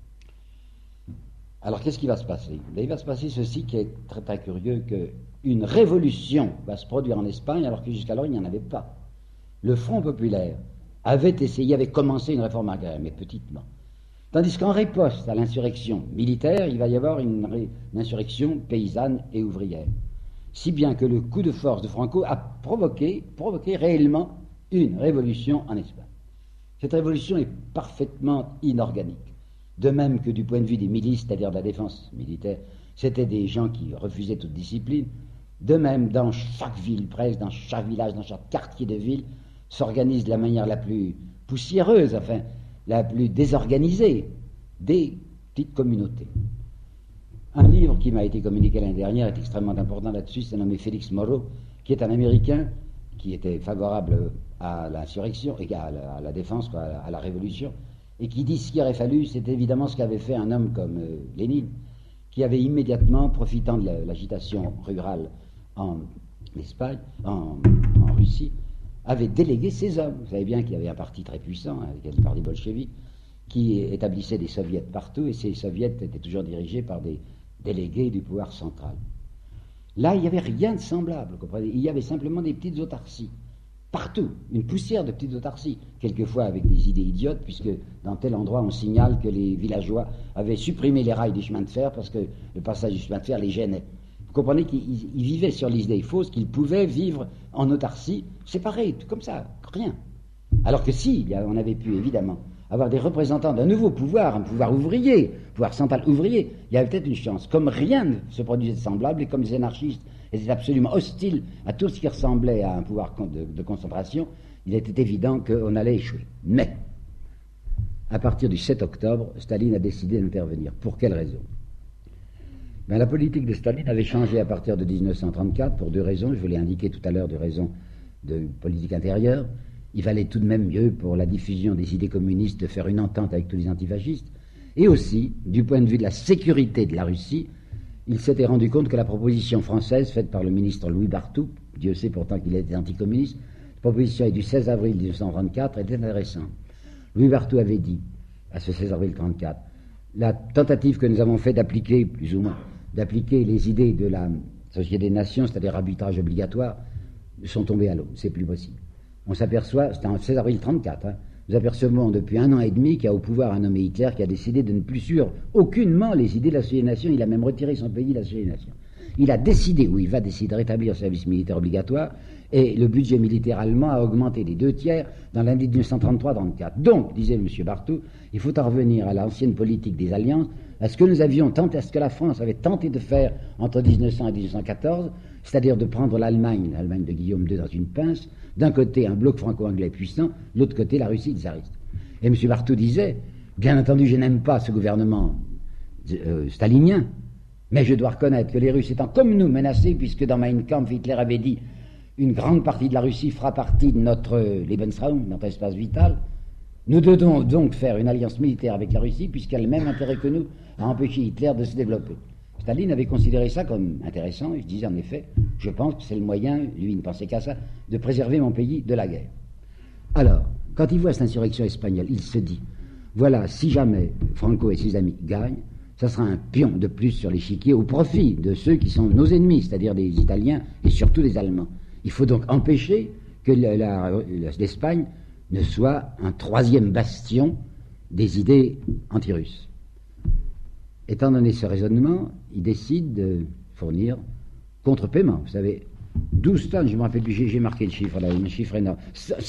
Alors qu'est-ce qui va se passer? Il va se passer ceci qui est très très curieux, qu'une révolution va se produire en Espagne alors que jusqu'alors il n'y en avait pas. Le Front populaire avait commencé une réforme agraire, mais petitement. Tandis qu'en riposte à l'insurrection militaire, il va y avoir une insurrection paysanne et ouvrière. Si bien que le coup de force de Franco a provoqué réellement une révolution en Espagne. Cette révolution est parfaitement inorganique. De même que du point de vue des milices, c'est-à-dire de la défense militaire, c'était des gens qui refusaient toute discipline. De même, dans chaque ville presque, dans chaque village, dans chaque quartier de ville, s'organise de la manière la plus poussiéreuse, enfin, la plus désorganisée, des petites communautés. Un livre qui m'a été communiqué l'année dernière est extrêmement important là-dessus, c'est nommé Félix Moreau, qui est un Américain qui était favorable à l'insurrection, et à la défense, à la révolution, et qui dit ce qu'il aurait fallu, c'est évidemment ce qu'avait fait un homme comme Lénine, qui avait immédiatement, profitant de l'agitation rurale en Espagne, en Russie, avait délégué ses hommes. Vous savez bien qu'il y avait un parti très puissant, le parti bolchevique, qui établissait des soviets partout, et ces soviets étaient toujours dirigés par des délégués du pouvoir central. Là, il n'y avait rien de semblable, comprenez. Il y avait simplement des petites autarcies. Partout, une poussière de petites autarcies, quelquefois avec des idées idiotes, puisque dans tel endroit on signale que les villageois avaient supprimé les rails du chemin de fer parce que le passage du chemin de fer les gênait. Vous comprenez qu'ils vivaient sur les idées fausses, qu'ils pouvaient vivre en autarcie, séparés, tout comme ça, rien. Alors que si, on avait pu évidemment avoir des représentants d'un nouveau pouvoir, un pouvoir ouvrier, pouvoir central ouvrier, il y avait peut-être une chance. Comme rien ne se produisait de semblable, et comme les anarchistes étaient absolument hostiles à tout ce qui ressemblait à un pouvoir de concentration, il était évident qu'on allait échouer. Mais, à partir du 7 octobre, Staline a décidé d'intervenir. Pour quelle raison? La politique de Staline avait changé à partir de 1934 pour deux raisons. Je vous l'ai indiqué tout à l'heure, de raisons de politique intérieure. Il valait tout de même mieux pour la diffusion des idées communistes de faire une entente avec tous les antifascistes. Et aussi, du point de vue de la sécurité de la Russie, il s'était rendu compte que la proposition française faite par le ministre Louis Barthou, Dieu sait pourtant qu'il était anticommuniste, la proposition est du 16 avril 1934, était intéressante. Louis Barthou avait dit, à ce 16 avril 1934, la tentative que nous avons faite d'appliquer, plus ou moins, d'appliquer les idées de la Société des Nations, c'est-à-dire arbitrage obligatoire, sont tombées à l'eau, c'est plus possible. On s'aperçoit, c'était en 16 avril 1934, nous apercevons depuis 1 an et demi qu'il y a au pouvoir un nommé Hitler qui a décidé de ne plus suivre aucunement les idées de la Société des Nations. Il a même retiré son pays de la Société des Nations. Il a décidé, ou il va décider de rétablir le service militaire obligatoire, et le budget militaire allemand a augmenté des 2/3 dans l'année 1933-34. Donc, disait M. Barthou, il faut en revenir à l'ancienne politique des alliances, à ce que nous avions tenté, à ce que la France avait tenté de faire entre 1900 et 1914, c'est-à-dire de prendre l'Allemagne de Guillaume II dans une pince, d'un côté un bloc franco-anglais puissant, de l'autre côté la Russie tsariste. Et M. Barthou disait, bien entendu je n'aime pas ce gouvernement stalinien, mais je dois reconnaître que les Russes étant comme nous menacés, puisque dans Mein Kampf Hitler avait dit une grande partie de la Russie fera partie de notre Lebensraum, notre espace vital, nous devons donc faire une alliance militaire avec la Russie, puisqu'elle a le même intérêt que nous à empêcher Hitler de se développer. Staline avait considéré ça comme intéressant, il disait en effet, je pense que c'est le moyen, lui il ne pensait qu'à ça, de préserver mon pays de la guerre. Alors, quand il voit cette insurrection espagnole, il se dit, voilà, si jamais Franco et ses amis gagnent, ça sera un pion de plus sur l'échiquier au profit de ceux qui sont nos ennemis, c'est-à-dire des Italiens et surtout des Allemands. Il faut donc empêcher que l'Espagne ne soit un troisième bastion des idées anti-russes. Étant donné ce raisonnement, il décide de fournir contre-paiement. Vous savez, 12 tonnes, je me rappelle plus, j'ai marqué le chiffre là, un chiffre énorme,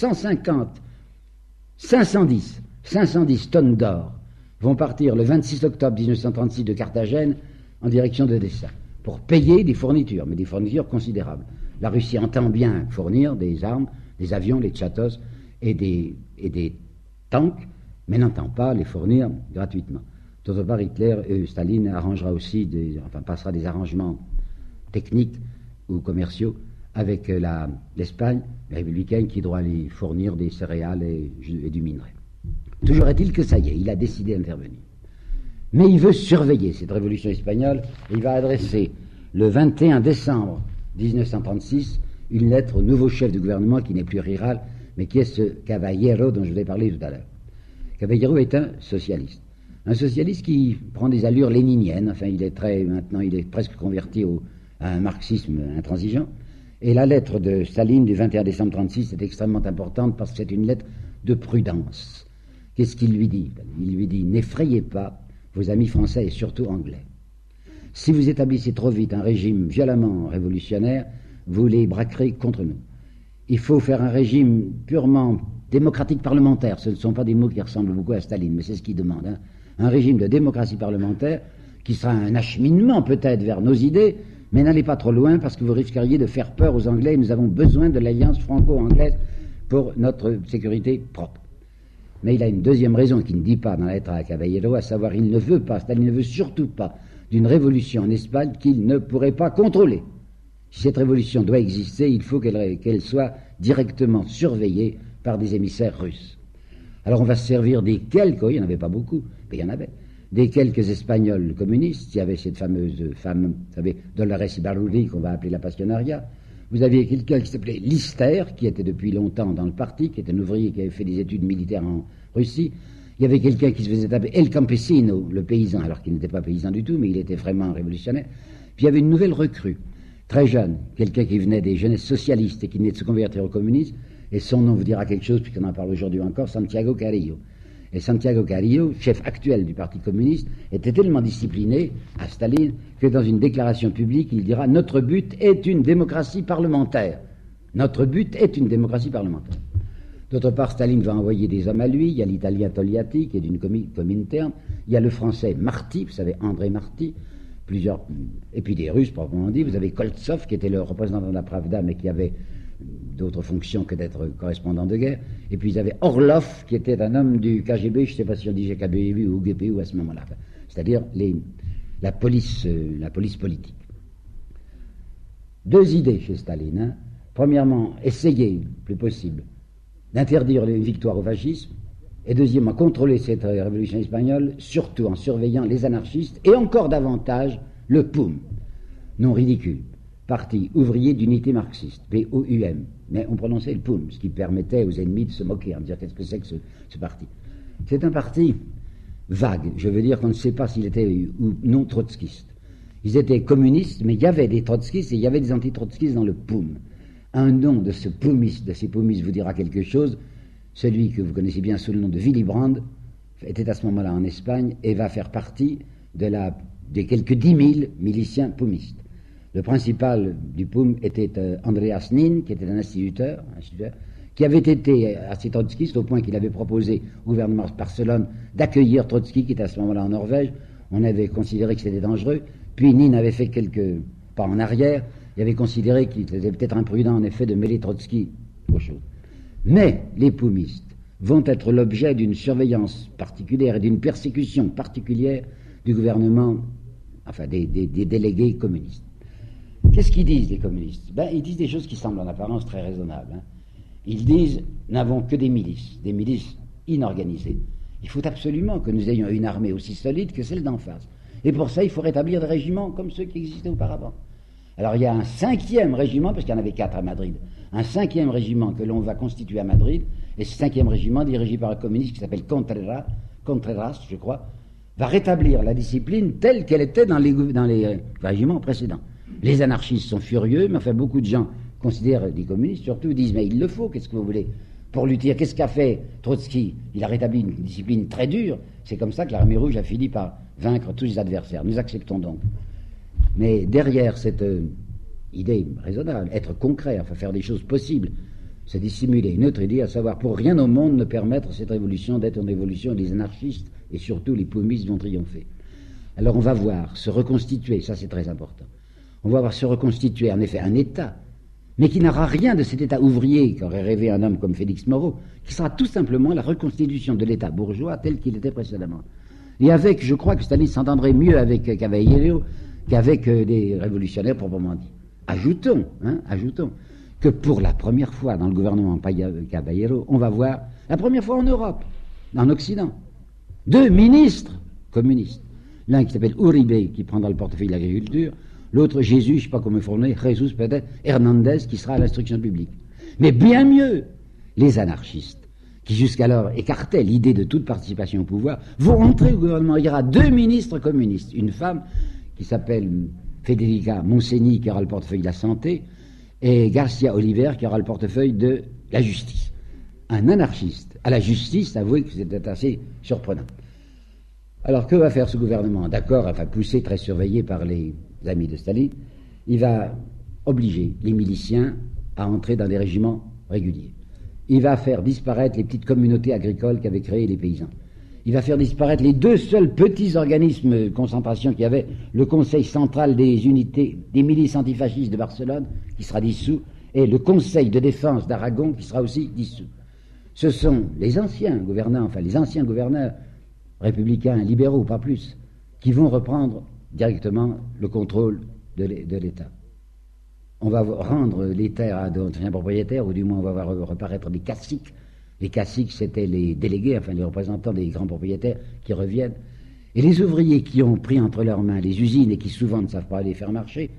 510 tonnes d'or vont partir le 26 octobre 1936 de Carthagène en direction d'Odessa pour payer des fournitures, mais des fournitures considérables. La Russie entend bien fournir des armes, des avions, les Tchatos et des tanks, mais n'entend pas les fournir gratuitement. D'autre part, Staline arrangera aussi passera des arrangements techniques ou commerciaux avec l'Espagne républicaine qui doit lui fournir des céréales et du minerai. Toujours est-il que ça y est, il a décidé d'intervenir. Mais il veut surveiller cette révolution espagnole et il va adresser le 21 décembre 1936 une lettre au nouveau chef du gouvernement qui n'est plus Riral, mais qui est ce Caballero dont je vous ai parlé tout à l'heure. Caballero est un socialiste qui prend des allures léniniennes, enfin il est presque converti à un marxisme intransigeant, et la lettre de Staline du 21 décembre 1936 est extrêmement importante parce que c'est une lettre de prudence. Qu'est-ce qu'il lui dit? Il lui dit: n'effrayez pas vos amis français et surtout anglais. Si vous établissez trop vite un régime violemment révolutionnaire, vous les braquerez contre nous. Il faut faire un régime purement démocratique parlementaire. Ce ne sont pas des mots qui ressemblent beaucoup à Staline, mais c'est ce qu'il demande. Un régime de démocratie parlementaire qui sera un acheminement peut-être vers nos idées, mais n'allez pas trop loin parce que vous risqueriez de faire peur aux Anglais. Nous avons besoin de l'alliance franco-anglaise pour notre sécurité propre. Mais il a une deuxième raison qu'il ne dit pas dans la lettre à Caballero, à savoir Staline ne veut surtout pas d'une révolution en Espagne qu'il ne pourrait pas contrôler. Si cette révolution doit exister, il faut qu'elle soit directement surveillée par des émissaires russes. Alors on va se servir des quelques, il n'y en avait pas beaucoup, mais il y en avait, des quelques Espagnols communistes. Il y avait cette fameuse femme, vous savez, Dolores Ibarruri, qu'on va appeler la Pasionaria. Vous aviez quelqu'un qui s'appelait Lister, qui était depuis longtemps dans le parti, qui était un ouvrier qui avait fait des études militaires en Russie. Il y avait quelqu'un qui se faisait appeler El Campesino, le paysan, alors qu'il n'était pas paysan du tout, mais il était vraiment révolutionnaire. Puis il y avait une nouvelle recrue, très jeune, quelqu'un qui venait des jeunesses socialistes et qui venait de se convertir au communisme, et son nom vous dira quelque chose, puisqu'on en parle aujourd'hui encore, Santiago Carrillo. Et Santiago Carrillo, chef actuel du Parti communiste, était tellement discipliné à Staline que dans une déclaration publique, il dira: notre but est une démocratie parlementaire. Notre but est une démocratie parlementaire. D'autre part, Staline va envoyer des hommes à lui. Il y a l'Italien Togliatti, qui est d'une Comintern. Il y a le Français Marty, vous savez, André Marty, et puis des Russes, proprement dit. Vous avez Koltsov, qui était le représentant de la Pravda, mais qui avait d'autres fonctions que d'être correspondant de guerre. Et puis ils avaient Orlov, qui était un homme du KGB, je ne sais pas si on dit KGB ou GPU à ce moment-là, c'est-à-dire la police politique. Deux idées chez Staline. Premièrement, essayer, le plus possible, d'interdire les victoires au fascisme, et deuxièmement, contrôler cette révolution espagnole, surtout en surveillant les anarchistes, et encore davantage le POUM, non ridicule, Parti ouvrier d'unité marxiste, POUM, mais on prononçait le POUM, ce qui permettait aux ennemis de se moquer, en dire qu'est-ce que c'est que ce parti. C'est un parti vague, je veux dire qu'on ne sait pas s'il était ou non trotskiste. Ils étaient communistes, mais il y avait des trotskistes et il y avait des anti-trotskistes dans le POUM. Un nom de ces poumistes vous dira quelque chose. Celui que vous connaissez bien sous le nom de Willy Brandt était à ce moment-là en Espagne et va faire partie des quelques 10 000 miliciens poumistes. Le principal du POUM était Andreas Nin, qui était un instituteur, qui avait été assez trotskiste au point qu'il avait proposé au gouvernement de Barcelone d'accueillir Trotsky, qui était à ce moment-là en Norvège. On avait considéré que c'était dangereux. Puis Nin avait fait quelques pas en arrière. Il avait considéré qu'il était peut-être imprudent, en effet, de mêler Trotsky aux choses. Mais les poumistes vont être l'objet d'une surveillance particulière et d'une persécution particulière du gouvernement, enfin des délégués communistes. Qu'est-ce qu'ils disent, les communistes? Ils disent des choses qui semblent en apparence très raisonnables. Ils disent: nous n'avons que des milices inorganisées. Il faut absolument que nous ayons une armée aussi solide que celle d'en face. Et pour ça, il faut rétablir des régiments comme ceux qui existaient auparavant. Alors il y a un 5e régiment, parce qu'il y en avait 4 à Madrid, un 5e régiment que l'on va constituer à Madrid, et ce 5e régiment, dirigé par un communiste qui s'appelle Contreras, je crois, va rétablir la discipline telle qu'elle était dans les régiments précédents. Les anarchistes sont furieux, mais enfin beaucoup de gens considèrent, des communistes surtout, disent: mais il le faut, qu'est-ce que vous voulez? pour lutter. Qu'est-ce qu'a fait Trotsky? Il a rétabli une discipline très dure. C'est comme ça que l'Armée rouge a fini par vaincre tous ses adversaires. Nous acceptons donc. Mais derrière cette idée raisonnable, être concret, enfin faire des choses possibles, se dissimuler une autre idée, à savoir pour rien au monde ne permettre cette révolution d'être une révolution, les anarchistes et surtout les poumistes vont triompher. Alors on va voir se reconstituer, ça c'est très important, on va voir se reconstituer en effet un État, mais qui n'aura rien de cet État ouvrier qu'aurait rêvé un homme comme Félix Moreau, qui sera tout simplement la reconstitution de l'État bourgeois tel qu'il était précédemment. Et avec, je crois que Staline s'entendrait mieux avec Cavallero qu'avec des révolutionnaires proprement dit. Ajoutons que pour la première fois dans le gouvernement Caballero, on va voir, la première fois en Europe, en Occident, 2 ministres communistes. L'un qui s'appelle Uribe, qui prendra le portefeuille de l'agriculture, l'autre Jésus, je ne sais pas comment il faut le nommer, Jésus peut-être, Hernandez, qui sera à l'instruction publique. Mais bien mieux, les anarchistes, qui jusqu'alors écartaient l'idée de toute participation au pouvoir, vont entrer au gouvernement. Il y aura 2 ministres communistes, une femme qui s'appelle Federica Monseni, qui aura le portefeuille de la santé, et Garcia Oliver, qui aura le portefeuille de la justice. Un anarchiste à la justice, avouez que c'était assez surprenant. Alors que va faire ce gouvernement? D'accord, enfin poussé, très surveillé par les amis de Staline, il va obliger les miliciens à entrer dans des régiments réguliers. Il va faire disparaître les petites communautés agricoles qu'avaient créées les paysans. Il va faire disparaître les 2 seuls petits organismes de concentration qu'il y avait, le Conseil central des unités des milices antifascistes de Barcelone, qui sera dissous, et le Conseil de défense d'Aragon, qui sera aussi dissous. Ce sont les anciens gouverneurs républicains, libéraux, pas plus, qui vont reprendre directement le contrôle de l'État. On va rendre les terres à d'anciens propriétaires, ou du moins on va voir reparaître des caciques. Les caciques, c'était les délégués, enfin les représentants des grands propriétaires qui reviennent. Et les ouvriers qui ont pris entre leurs mains les usines et qui souvent ne savent pas les faire marcher.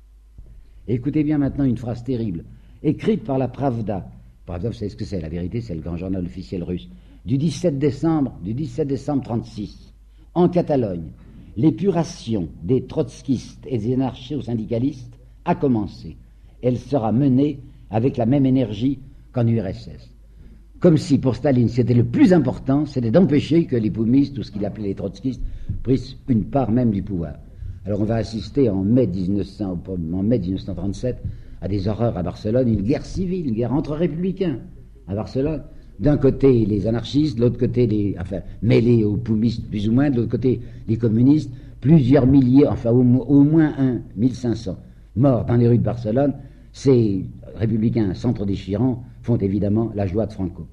Écoutez bien maintenant une phrase terrible, écrite par la Pravda. Pravda, vous savez ce que c'est? La vérité, c'est le grand journal officiel russe. Du 17 décembre 1936, en Catalogne, l'épuration des trotskistes et des anarcho-syndicalistes a commencé. Elle sera menée avec la même énergie qu'en URSS. Comme si pour Staline c'était le plus important, c'était d'empêcher que les poumistes, ou ce qu'il appelait les trotskistes, prissent une part même du pouvoir. Alors on va assister en mai 1937 à des horreurs à Barcelone, une guerre civile, une guerre entre républicains à Barcelone. D'un côté les anarchistes, de l'autre côté mêlés aux poumistes plus ou moins, de l'autre côté les communistes, plusieurs milliers, enfin au moins 1500 morts dans les rues de Barcelone. Ces républicains s'entre-déchirant font évidemment la joie de Franco.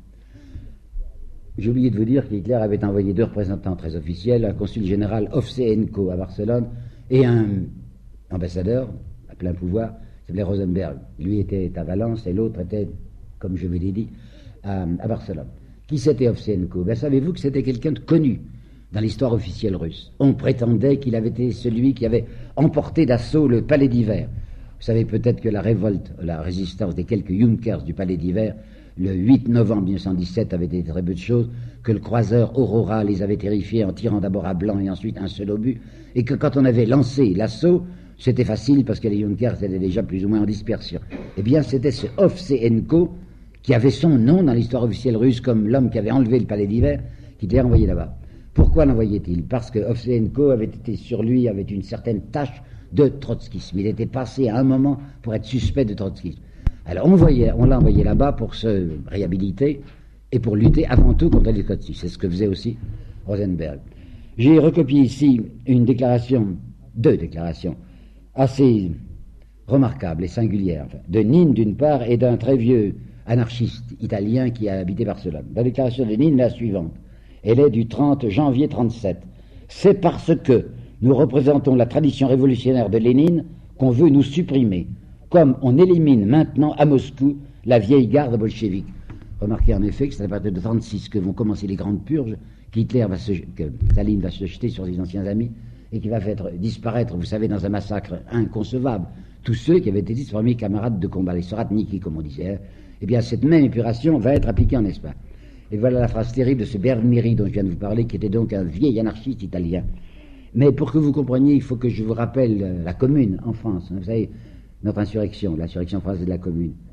J'ai oublié de vous dire qu'Hitler avait envoyé 2 représentants très officiels, un consul général Ovsehenko à Barcelone et un ambassadeur à plein pouvoir, qui s'appelait Rosenberg. Lui était à Valence et l'autre était, comme je vous l'ai dit, à Barcelone. Qui c'était Ovsehenko? Savez-vous que c'était quelqu'un de connu dans l'histoire officielle russe? On prétendait qu'il avait été celui qui avait emporté d'assaut le palais d'hiver. Vous savez peut-être que la révolte, la résistance des quelques Junkers du palais d'hiver, le 8 novembre 1917 avait été très peu de choses, que le croiseur Aurora les avait terrifiés en tirant d'abord à blanc et ensuite un seul obus, et que quand on avait lancé l'assaut, c'était facile parce que les Junkers étaient déjà plus ou moins en dispersion. Eh bien, c'était ce Ovsehenko qui avait son nom dans l'histoire officielle russe comme l'homme qui avait enlevé le palais d'hiver, qui était envoyé là-bas. Pourquoi l'envoyait-il? Parce que Ovsehenko avait été sur lui, avait une certaine tache de trotskisme. Il était passé à un moment pour être suspect de trotskisme. Alors on l'a envoyé là-bas pour se réhabiliter et pour lutter avant tout contre les trotskistes. C'est ce que faisait aussi Rosenberg. J'ai recopié ici deux déclarations assez remarquables et singulières, de Nin d'une part et d'un très vieux anarchiste italien qui a habité Barcelone. La déclaration de Nin est la suivante. Elle est du 30 janvier 1937. C'est parce que nous représentons la tradition révolutionnaire de Lénine qu'on veut nous supprimer, comme on élimine maintenant à Moscou la vieille garde bolchevique. Remarquez en effet que c'est à partir de 1936 que vont commencer les grandes purges, que Staline va se jeter sur ses anciens amis et qui va faire disparaître, vous savez, dans un massacre inconcevable, tous ceux qui avaient été ses premiers camarades de combat, les soratniki, comme on disait. Eh bien, cette même épuration va être appliquée en Espagne. Et voilà la phrase terrible de ce Berneri dont je viens de vous parler, qui était donc un vieil anarchiste italien. Mais pour que vous compreniez, il faut que je vous rappelle la Commune en France. Vous savez, notre insurrection, l'insurrection française de la Commune.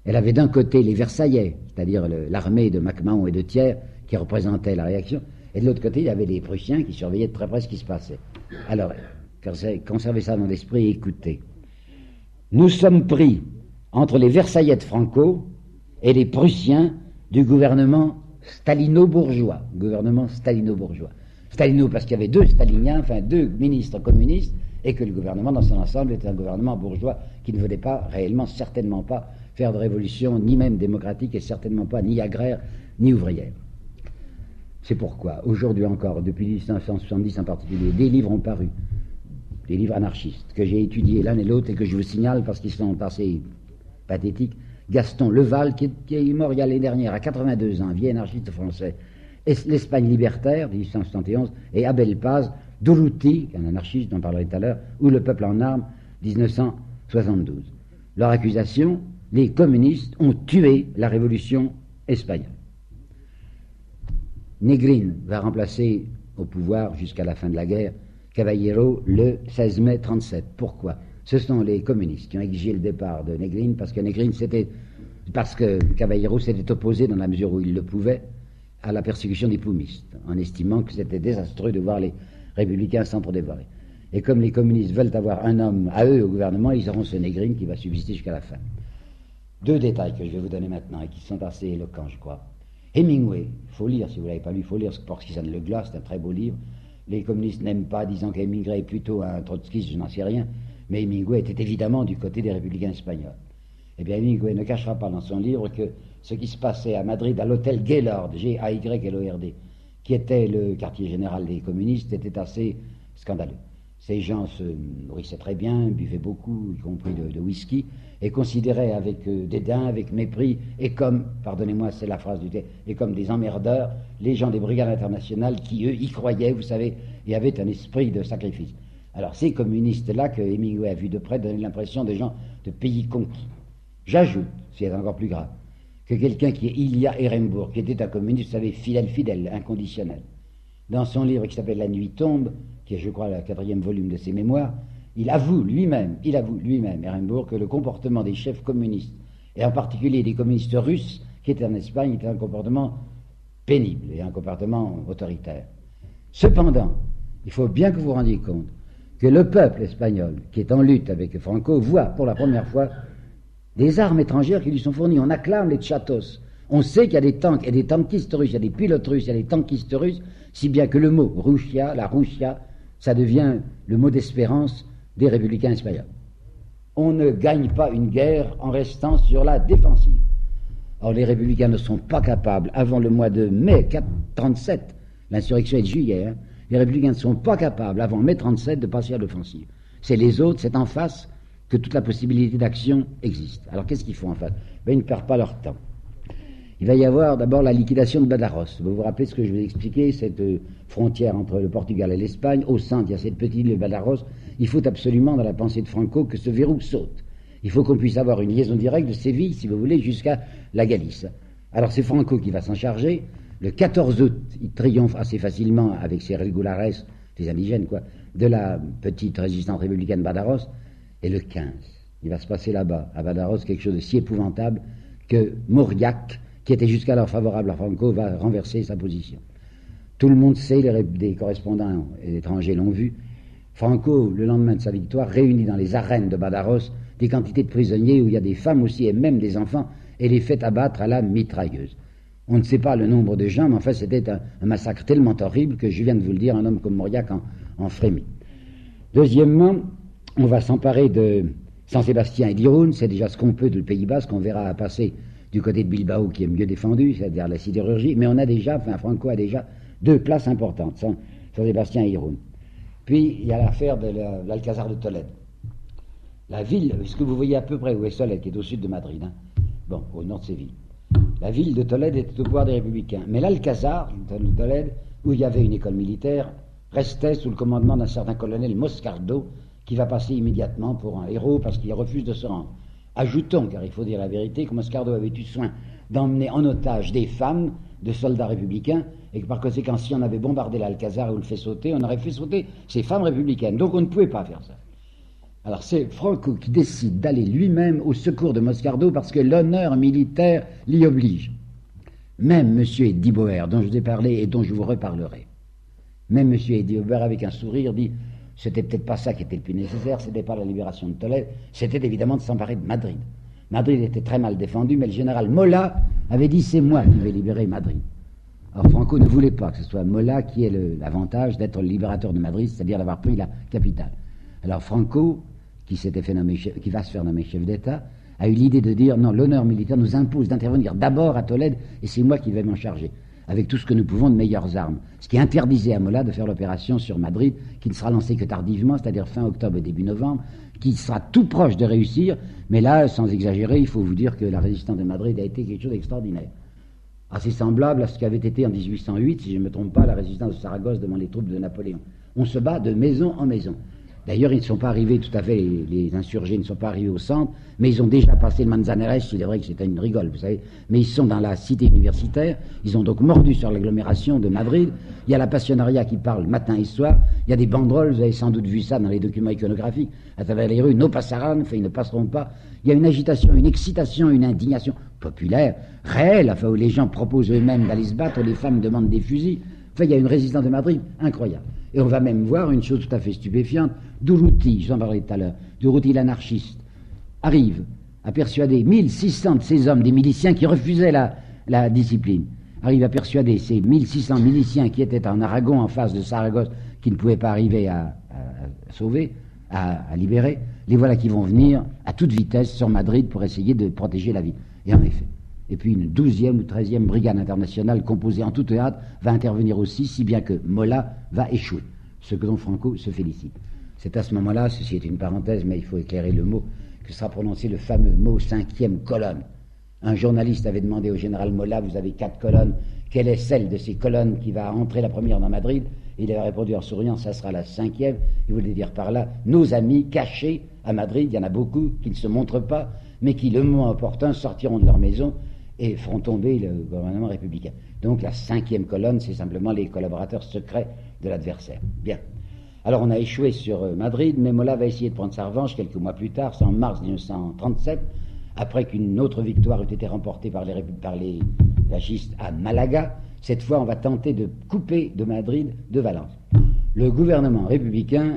Elle avait d'un côté les Versaillais, c'est-à-dire l'armée de MacMahon et de Thiers, qui représentait la réaction, et de l'autre côté, il y avait les Prussiens qui surveillaient de très près ce qui se passait. Alors, conservez ça dans l'esprit et écoutez. Nous sommes pris entre les Versaillais de Franco et les Prussiens du gouvernement stalino-bourgeois. Stalino parce qu'il y avait deux staliniens, enfin deux ministres communistes, et que le gouvernement dans son ensemble était un gouvernement bourgeois qui ne voulait pas réellement, certainement pas, faire de révolution, ni même démocratique, et certainement pas ni agraire, ni ouvrière. C'est pourquoi, aujourd'hui encore, depuis 1970 en particulier, des livres ont paru, des livres anarchistes, que j'ai étudiés l'un et l'autre et que je vous signale parce qu'ils sont assez pathétiques. Gaston Leval, qui est mort il y a l'année dernière, à 82 ans, vieil anarchiste français, et l'Espagne libertaire, de 1871, et Abel Paz, Durruti, un anarchiste dont on parlerai tout à l'heure, ou Le peuple en armes, 1972. Leur accusation, les communistes ont tué la révolution espagnole. Negrin va remplacer au pouvoir jusqu'à la fin de la guerre Caballero le 16 mai 1937. Pourquoi? Ce sont les communistes qui ont exigé le départ de Negrin parce que Caballero s'était opposé, dans la mesure où il le pouvait, à la persécution des plumistes, en estimant que c'était désastreux de voir les républicains s'entre-dévorer. Et comme les communistes veulent avoir un homme à eux au gouvernement, ils auront ce Negrin qui va subsister jusqu'à la fin. Deux détails que je vais vous donner maintenant et qui sont assez éloquents, je crois. Hemingway, il faut lire, si vous ne l'avez pas lu, il faut lire Porskizan le Glas, c'est un très beau livre. Les communistes n'aiment pas, disant qu'Hemingway est plutôt un trotskiste, je n'en sais rien, mais Hemingway était évidemment du côté des républicains espagnols. Eh bien, Hemingway ne cachera pas dans son livre que ce qui se passait à Madrid, à l'hôtel Gaylord, G-A-Y-L-O-R-D, qui était le quartier général des communistes, était assez scandaleux. Ces gens se nourrissaient très bien, buvaient beaucoup, y compris de whisky, et considéraient avec dédain, avec mépris, et comme, pardonnez-moi, c'est la phrase du texte, et comme des emmerdeurs, les gens des brigades internationales qui, eux, y croyaient, vous savez, et avaient un esprit de sacrifice. Alors, ces communistes-là, que Hemingway a vu de près, donnaient l'impression des gens de pays conquis. J'ajoute, c'est encore plus grave, que quelqu'un qui est Ilya Ehrenburg, qui était un communiste, vous savez, fidèle, inconditionnel, dans son livre qui s'appelle La nuit tombe, qui est, je crois, le 4e volume de ses mémoires, il avoue lui-même, Ehrenburg, que le comportement des chefs communistes, et en particulier des communistes russes qui étaient en Espagne, était un comportement pénible et un comportement autoritaire. Cependant, il faut bien que vous vous rendiez compte que le peuple espagnol, qui est en lutte avec Franco, voit pour la première fois des armes étrangères qui lui sont fournies. On acclame les tchatos. On sait qu'il y a des tanks et des tankistes russes, il y a des pilotes russes, il y a des tankistes russes, si bien que le mot Russia, la Russia, ça devient le mot d'espérance des républicains espagnols. On ne gagne pas une guerre en restant sur la défensive. Or, les républicains ne sont pas capables, avant le mois de mai 1937, l'insurrection est de juillet, les républicains ne sont pas capables, avant mai 1937, de passer à l'offensive. C'est les autres, c'est en face que toute la possibilité d'action existe. Alors, qu'est-ce qu'ils font en face? Ils ne perdent pas leur temps. Il va y avoir d'abord la liquidation de Badajoz. Vous vous rappelez ce que je vous ai expliqué, cette frontière entre le Portugal et l'Espagne. Au centre, il y a cette petite île de Badajoz. Il faut absolument, dans la pensée de Franco, que ce verrou saute. Il faut qu'on puisse avoir une liaison directe de Séville, si vous voulez, jusqu'à la Galice. Alors c'est Franco qui va s'en charger. Le 14 août, il triomphe assez facilement avec ses regulares, des indigènes, quoi, de la petite résistance républicaine Badajoz. Et le 15, il va se passer là-bas, à Badajoz, quelque chose de si épouvantable que Mauriac, qui était jusqu'alors favorable à Franco, va renverser sa position. Tout le monde sait, des correspondants étrangers l'ont vu, Franco, le lendemain de sa victoire, réunit dans les arènes de Badajoz des quantités de prisonniers où il y a des femmes aussi et même des enfants, et les fait abattre à la mitrailleuse. On ne sait pas le nombre de gens, mais en fait c'était un massacre tellement horrible que je viens de vous le dire, un homme comme Mauriac en frémit. Deuxièmement, on va s'emparer de San Sébastien et d'Irún, c'est déjà ce qu'on peut de le Pays Basque, qu'on verra passer du côté de Bilbao qui est mieux défendu, c'est-à-dire la sidérurgie, mais on a déjà, Franco a déjà deux places importantes, San Sébastien et Irún. Puis il y a l'affaire de l'Alcazar de Tolède. La ville, est-ce que vous voyez à peu près où est Tolède, qui est au sud de Madrid, bon, au nord de Séville. La ville de Tolède était au pouvoir des républicains, mais l'Alcazar de Tolède, où il y avait une école militaire, restait sous le commandement d'un certain colonel Moscardo, qui va passer immédiatement pour un héros parce qu'il refuse de se rendre. Ajoutons, car il faut dire la vérité, que Moscardo avait eu soin d'emmener en otage des femmes de soldats républicains, et que par conséquent, si on avait bombardé l'Alcazar ou le fait sauter, on aurait fait sauter ces femmes républicaines. Donc on ne pouvait pas faire ça. Alors c'est Franco qui décide d'aller lui-même au secours de Moscardo parce que l'honneur militaire l'y oblige. Même M. Eddy Bauer, dont je vous ai parlé et dont je vous reparlerai, même M. Eddy Bauer, avec un sourire, dit « c'était peut-être pas ça qui était le plus nécessaire, c'était pas la libération de Tolède, c'était évidemment de s'emparer de Madrid. Madrid était très mal défendu, mais le général Mola avait dit « c'est moi qui vais libérer Madrid ». Alors Franco ne voulait pas que ce soit Mola qui ait l'avantage d'être le libérateur de Madrid, c'est-à-dire d'avoir pris la capitale. Alors Franco, qui va se faire nommer chef d'État, a eu l'idée de dire non, l'honneur militaire nous impose d'intervenir d'abord à Tolède et c'est moi qui vais m'en charger, avec tout ce que nous pouvons de meilleures armes. Ce qui interdisait à Mola de faire l'opération sur Madrid, qui ne sera lancée que tardivement, c'est-à-dire fin octobre et début novembre, qui sera tout proche de réussir, mais là, sans exagérer, il faut vous dire que la résistance de Madrid a été quelque chose d'extraordinaire. Assez semblable à ce qu'avait été en 1808, si je ne me trompe pas, la résistance de Saragosse devant les troupes de Napoléon. On se bat de maison en maison. D'ailleurs, ils ne sont pas arrivés tout à fait, les insurgés ne sont pas arrivés au centre, mais ils ont déjà passé le Manzanares, il est vrai que c'était une rigole, vous savez, mais ils sont dans la cité universitaire, ils ont donc mordu sur l'agglomération de Madrid, il y a la Pasionaria qui parle matin et soir, il y a des banderoles, vous avez sans doute vu ça dans les documents iconographiques, à travers les rues, no pasarán, enfin ils ne passeront pas, il y a une agitation, une excitation, une indignation populaire, réelle, enfin où les gens proposent eux-mêmes d'aller se battre, où les femmes demandent des fusils, enfin il y a une résistance de Madrid incroyable. Et on va même voir une chose tout à fait stupéfiante. Durruti, j'en parlais tout à l'heure, Durruti l'anarchiste, arrive à persuader 1600 de ces hommes, des miliciens qui refusaient la discipline, arrive à persuader ces 1600 miliciens qui étaient en Aragon en face de Saragosse, qui ne pouvaient pas arriver à sauver, à libérer, les voilà qui vont venir à toute vitesse sur Madrid pour essayer de protéger la ville. Et en effet. Et puis une 12e ou 13e brigade internationale composée en toute hâte va intervenir aussi, si bien que Mola va échouer, ce que dont Franco se félicite. C'est à ce moment-là, ceci est une parenthèse, mais il faut éclairer le mot, que sera prononcé le fameux mot 5e colonne. Un journaliste avait demandé au général Mola, vous avez 4 colonnes, quelle est celle de ces colonnes qui va entrer la première dans Madrid? Il avait répondu en souriant, ça sera la 5e. Il voulait dire par là, nos amis cachés à Madrid, il y en a beaucoup qui ne se montrent pas, mais qui, le moment opportun, sortiront de leur maison et feront tomber le gouvernement républicain. Donc la 5e colonne, c'est simplement les collaborateurs secrets de l'adversaire. Bien. Alors on a échoué sur Madrid, mais Mola va essayer de prendre sa revanche quelques mois plus tard, c'est en mars 1937, après qu'une autre victoire eut été remportée par les fascistes à Malaga. Cette fois, on va tenter de couper de Madrid de Valence. Le gouvernement républicain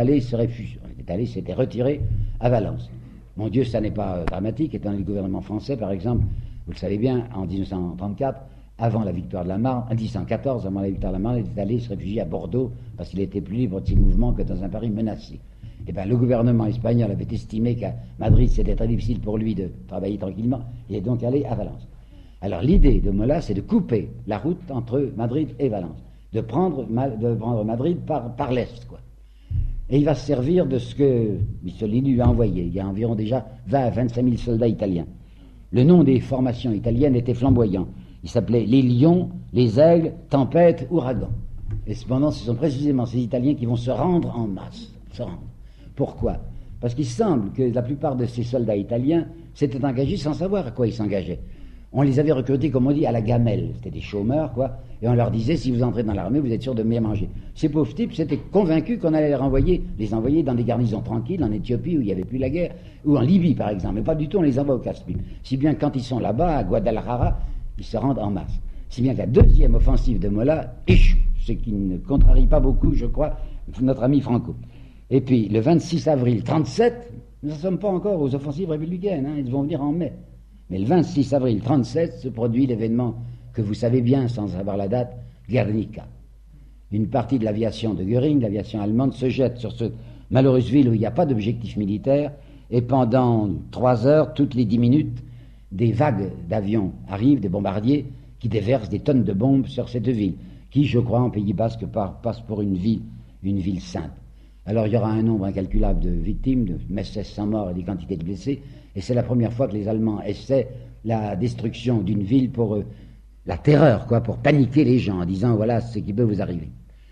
s'était retiré à Valence. Mon Dieu, ça n'est pas dramatique, étant le gouvernement français, par exemple, vous le savez bien, en 1934, avant la victoire de la Marne, en 1914, avant la victoire de la Marne, il était allé se réfugier à Bordeaux parce qu'il était plus libre de ses mouvements que dans un Paris menacé. Eh bien, le gouvernement espagnol avait estimé qu'à Madrid, c'était très difficile pour lui de travailler tranquillement. Il est donc allé à Valence. Alors, l'idée de Mola, c'est de couper la route entre Madrid et Valence, de prendre Madrid par l'Est, quoi. Et il va se servir de ce que Mussolini lui a envoyé. Il y a environ déjà 20 à 25 000 soldats italiens. Le nom des formations italiennes était flamboyant. Il s'appelait les Lions, les Aigles, Tempête, Ouragan. Et cependant, ce sont précisément ces Italiens qui vont se rendre en masse. Pourquoi? Parce qu'il semble que la plupart de ces soldats italiens s'étaient engagés sans savoir à quoi ils s'engageaient. On les avait recrutés, comme on dit, à la gamelle. C'était des chômeurs, quoi. Et on leur disait, si vous entrez dans l'armée, vous êtes sûr de bien manger. Ces pauvres types s'étaient convaincus qu'on allait les envoyer dans des garnisons tranquilles, en Éthiopie, où il n'y avait plus la guerre, ou en Libye, par exemple. Mais pas du tout, on les envoie au Casse-Pipe. Si bien quand ils sont là-bas, à Guadalajara, ils se rendent en masse. Si bien que la deuxième offensive de Mola échoue, ce qui ne contrarie pas beaucoup, je crois, notre ami Franco. Et puis, le 26 avril 1937, nous ne sommes pas encore aux offensives républicaines, ils vont venir en mai. Mais le 26 avril 1937 se produit l'événement que vous savez bien sans savoir la date, Guernica. Une partie de l'aviation de Göring, l'aviation allemande, se jette sur cette malheureuse ville où il n'y a pas d'objectif militaire, et pendant 3 heures, toutes les 10 minutes, des vagues d'avions arrivent, des bombardiers, qui déversent des tonnes de bombes sur cette ville, qui, je crois, en Pays Basque, passe pour une ville sainte. Alors il y aura un nombre incalculable de victimes, de 1600 morts et des quantités de blessés, et c'est la première fois que les Allemands essaient la destruction d'une ville pour la terreur, pour paniquer les gens en disant voilà ce qui peut vous arriver.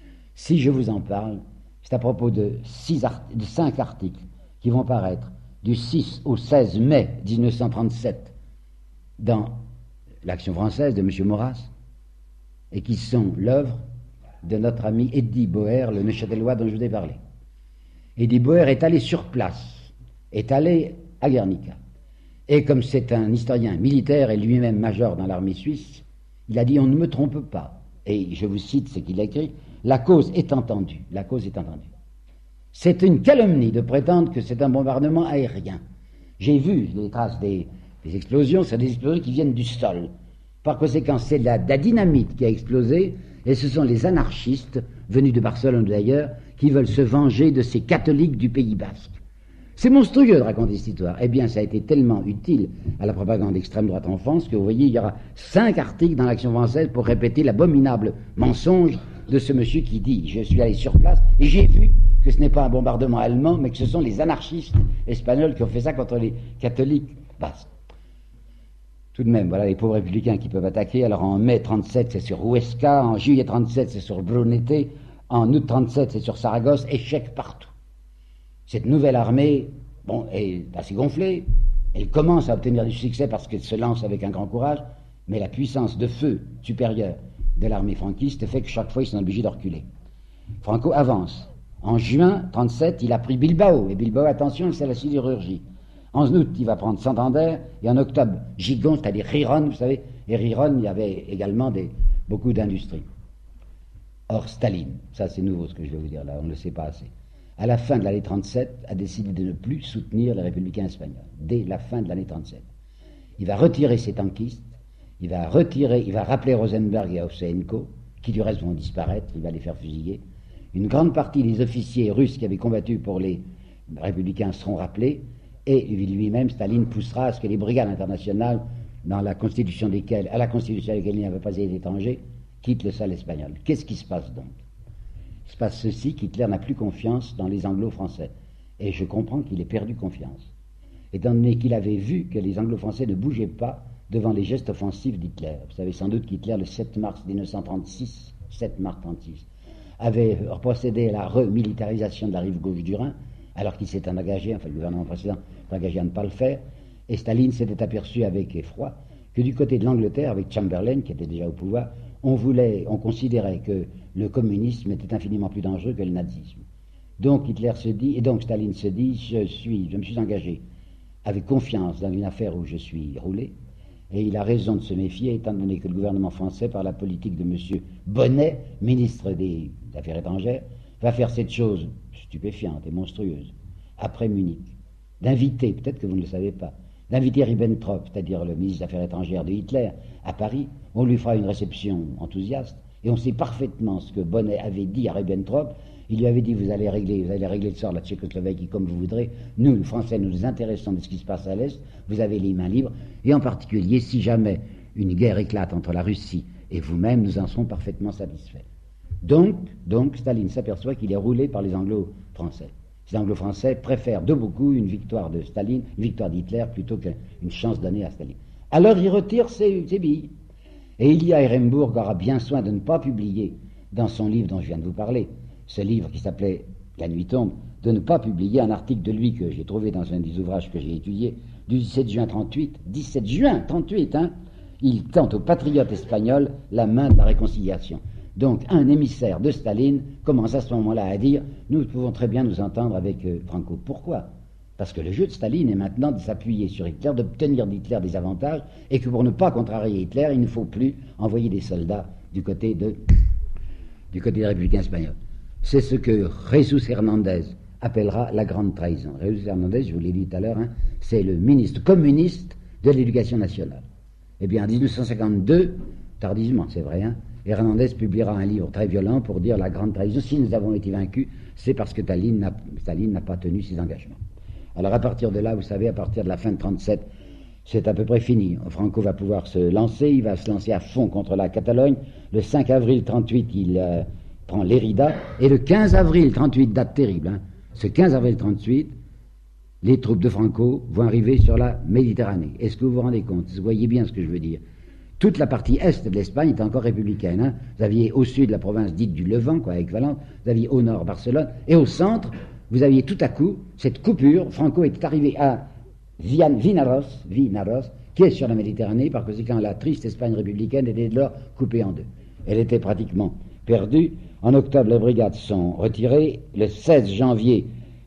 Si je vous en parle, c'est à propos de 5 articles qui vont paraître du 6 au 16 mai 1937 dans l'Action française de M. Maurras, et qui sont l'œuvre de notre ami Eddy Bauer, le Neuchâtelois dont je vous ai parlé. Et Die Boer est allé sur place, est allé à Guernica. Et comme c'est un historien militaire et lui-même major dans l'armée suisse, il a dit « on ne me trompe pas ». Et je vous cite ce qu'il a écrit, « la cause est entendue, la cause est entendue ». C'est une calomnie de prétendre que c'est un bombardement aérien. J'ai vu les traces des explosions, c'est des explosions qui viennent du sol. Par conséquent, c'est la dynamite qui a explosé, et ce sont les anarchistes, venus de Barcelone d'ailleurs, qui veulent se venger de ces catholiques du Pays Basque. C'est monstrueux de raconter cette histoire. Eh bien, ça a été tellement utile à la propagande d'extrême droite en France que vous voyez, il y aura 5 articles dans l'Action française pour répéter l'abominable mensonge de ce monsieur qui dit « je suis allé sur place et j'ai vu que ce n'est pas un bombardement allemand, mais que ce sont les anarchistes espagnols qui ont fait ça contre les catholiques basques ». Tout de même, voilà les pauvres républicains qui peuvent attaquer. Alors en mai 37, c'est sur Huesca, en juillet 37, c'est sur Brunete, en août 37, c'est sur Saragosse, échec partout. Cette nouvelle armée, bon, est assez gonflée, elle commence à obtenir du succès parce qu'elle se lance avec un grand courage, mais la puissance de feu supérieure de l'armée franquiste fait que chaque fois ils sont obligés de reculer. Franco avance. En juin 37, il a pris Bilbao, et Bilbao, attention, c'est la sidérurgie. En août, il va prendre Santander, et en octobre, Gigon, c'est-à-dire Riron, vous savez, et Riron, il y avait également beaucoup d'industries. Or, Staline, ça c'est nouveau ce que je vais vous dire là, on ne le sait pas assez, à la fin de l'année 37, a décidé de ne plus soutenir les républicains espagnols, dès la fin de l'année 37. Il va retirer ses tankistes, il va rappeler Rosenberg et Ovseyenko, qui du reste vont disparaître, il va les faire fusiller. Une grande partie des officiers russes qui avaient combattu pour les républicains seront rappelés, et lui-même, Staline, poussera à ce que les brigades internationales, à la constitution desquelles il n'y avait pas été étranger, quittent le sol espagnol. Qu'est-ce qui se passe donc? Il se passe ceci, qu'Hitler n'a plus confiance dans les anglo-français. Et je comprends qu'il ait perdu confiance, étant donné qu'il avait vu que les anglo-français ne bougeaient pas devant les gestes offensifs d'Hitler. Vous savez sans doute qu'Hitler, le 7 mars 1936, avait procédé à la remilitarisation de la rive gauche du Rhin, alors qu'il s'était engagé, enfin le gouvernement précédent s'est engagé à ne pas le faire, et Staline s'était aperçu avec effroi que du côté de l'Angleterre, avec Chamberlain, qui était déjà au pouvoir, on considérait que le communisme était infiniment plus dangereux que le nazisme. Donc Staline se dit, je me suis engagé avec confiance dans une affaire où je suis roulé, et il a raison de se méfier, étant donné que le gouvernement français, par la politique de M. Bonnet, ministre des Affaires étrangères, va faire cette chose stupéfiante et monstrueuse, après Munich, d'inviter, peut-être que vous ne le savez pas, d'inviter Ribbentrop, c'est-à-dire le ministre des Affaires étrangères de Hitler, à Paris. On lui fera une réception enthousiaste, et on sait parfaitement ce que Bonnet avait dit à Ribbentrop. Il lui avait dit, vous allez régler le sort de la Tchécoslovaquie comme vous voudrez. Nous, les Français, nous nous intéressons de ce qui se passe à l'Est. Vous avez les mains libres. Et en particulier, si jamais une guerre éclate entre la Russie et vous-même, nous en serons parfaitement satisfaits. Donc, Staline s'aperçoit qu'il est roulé par les Anglo-Français. Les Anglo-Français préfèrent de beaucoup une victoire de Staline, une victoire d'Hitler, plutôt qu'une chance donnée à Staline. Alors il retire ses billes. Et Ilya Ehrenburg aura bien soin de ne pas publier dans son livre dont je viens de vous parler, ce livre qui s'appelait La nuit tombe, de ne pas publier un article de lui que j'ai trouvé dans un des ouvrages que j'ai étudiés, du 17 juin 38. 17 juin 38, hein. Il tente aux patriotes espagnols la main de la réconciliation. Donc un émissaire de Staline commence à ce moment-là à dire « Nous pouvons très bien nous entendre avec Franco ». Pourquoi? Parce que le jeu de Staline est maintenant de s'appuyer sur Hitler, d'obtenir d'Hitler des avantages, et que pour ne pas contrarier Hitler, il ne faut plus envoyer des soldats du côté des républicains espagnols. C'est ce que Jesus Hernandez appellera la grande trahison. Jesus Hernandez, je vous l'ai dit tout à l'heure, hein, c'est le ministre communiste de l'éducation nationale. Eh bien, en 1952, tardivement, c'est vrai, hein, Hernandez publiera un livre très violent pour dire la grande trahison. Si nous avons été vaincus, c'est parce que Staline n'a pas tenu ses engagements. Alors à partir de là, vous savez, à partir de la fin de 1937, c'est à peu près fini. Franco va pouvoir se lancer, il va se lancer à fond contre la Catalogne. Le 5 avril 1938, il prend Lérida, et le 15 avril 1938, date terrible, hein, ce 15 avril 1938, les troupes de Franco vont arriver sur la Méditerranée. Est-ce que vous vous rendez compte? Vous voyez bien ce que je veux dire. Toute la partie est de l'Espagne était encore républicaine. Hein. Vous aviez au sud la province dite du Levant, avec Valence, vous aviez au nord Barcelone, et au centre, vous aviez tout à coup cette coupure. Franco était arrivé à Vinaros, qui est sur la Méditerranée, par conséquent la triste Espagne républicaine était de lors coupée en deux. Elle était pratiquement perdue. En octobre, les brigades sont retirées. Le 16 janvier,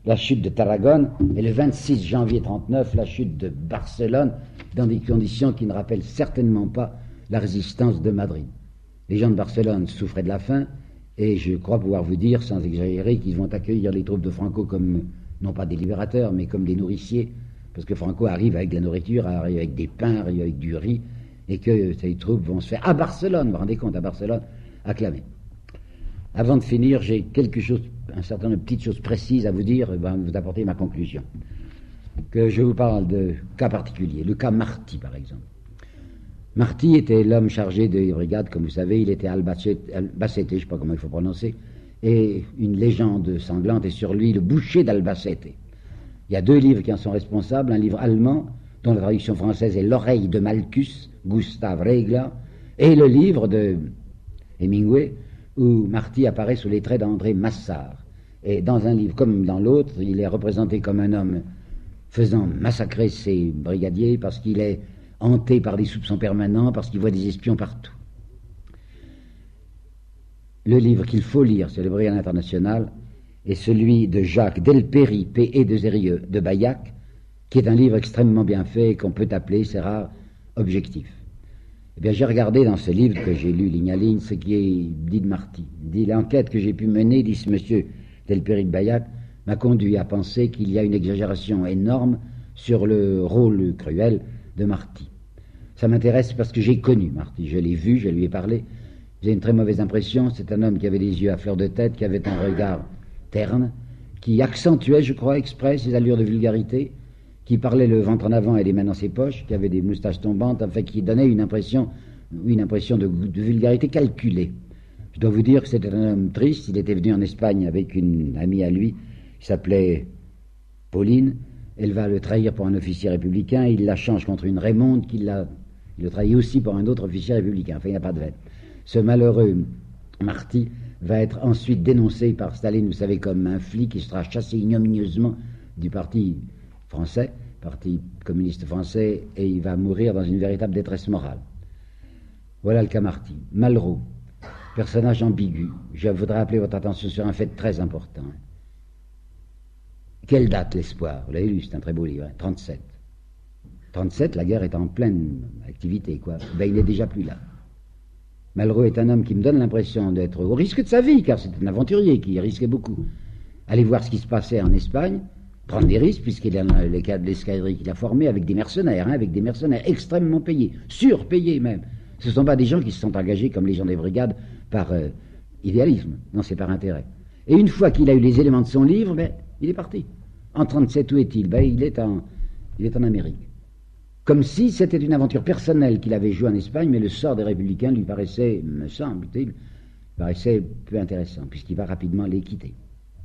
la chute de Tarragone, et le 26 janvier 1939, la chute de Barcelone, dans des conditions qui ne rappellent certainement pas la résistance de Madrid. Les gens de Barcelone souffraient de la faim, et je crois pouvoir vous dire, sans exagérer, qu'ils vont accueillir les troupes de Franco comme, non pas des libérateurs, mais comme des nourriciers, parce que Franco arrive avec de la nourriture, arrive avec des pains, arrive avec du riz, et que ces troupes vont se faire, à Barcelone, vous vous rendez compte, à Barcelone, acclamer. Avant de finir, j'ai quelque chose, un certain nombre de petites choses précises à vous dire, et vous apporter ma conclusion. Que je vous parle de cas particuliers, le cas Marty par exemple. Marty était l'homme chargé des brigades, comme vous savez, il était Albacete, je ne sais pas comment il faut prononcer, et une légende sanglante est sur lui, le boucher d'Albacete. Il y a 2 livres qui en sont responsables, un livre allemand, dont la traduction française est L'oreille de Malchus, Gustav Regler, et le livre de Hemingway, où Marty apparaît sous les traits d'André Massard. Et dans un livre comme dans l'autre, il est représenté comme un homme faisant massacrer ses brigadiers parce qu'il est hanté par des soupçons permanents, parce qu'il voit des espions partout. Le livre qu'il faut lire, c'est le Brigade international, est celui de Jacques Delpéry, P.E. de Zérieux, de Baillac, qui est un livre extrêmement bien fait et qu'on peut appeler, c'est rare, objectif. Eh bien, j'ai regardé dans ce livre que j'ai lu ligne à ligne ce qui est dit de Marty. Dit l'enquête que j'ai pu mener, dit ce monsieur Delpéry de Baillac, m'a conduit à penser qu'il y a une exagération énorme sur le rôle cruel de Marty. Ça m'intéresse parce que j'ai connu Marty, je l'ai vu, je lui ai parlé. J'ai une très mauvaise impression, c'est un homme qui avait les yeux à fleur de tête, qui avait un regard terne, qui accentuait, je crois, exprès ses allures de vulgarité, qui parlait le ventre en avant et les mains dans ses poches, qui avait des moustaches tombantes, enfin qui donnait une impression de vulgarité calculée. Je dois vous dire que c'était un homme triste, il était venu en Espagne avec une amie à lui, qui s'appelait Pauline, elle va le trahir pour un officier républicain, il la change contre une Raymonde, il le trahit aussi pour un autre officier républicain, enfin il n'y a pas de veine. Ce malheureux Marty va être ensuite dénoncé par Staline, vous savez, comme un flic qui sera chassé ignominieusement du parti français, parti communiste français, et il va mourir dans une véritable détresse morale. Voilà le cas Marty. Malraux, personnage ambigu. Je voudrais appeler votre attention sur un fait très important. Quelle date l'espoir? Vous l'avez lu, c'est un très beau livre, 37. 37, la guerre est en pleine activité, quoi. Ben, il n'est déjà plus là. Malraux est un homme qui me donne l'impression d'être au risque de sa vie, car c'est un aventurier qui risquait beaucoup. Allez voir ce qui se passait en Espagne, prendre des risques, puisqu'il a les cas de l'escadrille qu'il a formé avec des mercenaires, avec des mercenaires extrêmement payés, surpayés même. Ce ne sont pas des gens qui se sont engagés comme les gens des brigades par idéalisme, non, c'est par intérêt. Et une fois qu'il a eu les éléments de son livre, ben, il est parti. En 37, où est-il? Ben, il est en Amérique. Comme si c'était une aventure personnelle qu'il avait jouée en Espagne, mais le sort des républicains lui paraissait, me semble-t-il, paraissait peu intéressant, puisqu'il va rapidement les quitter.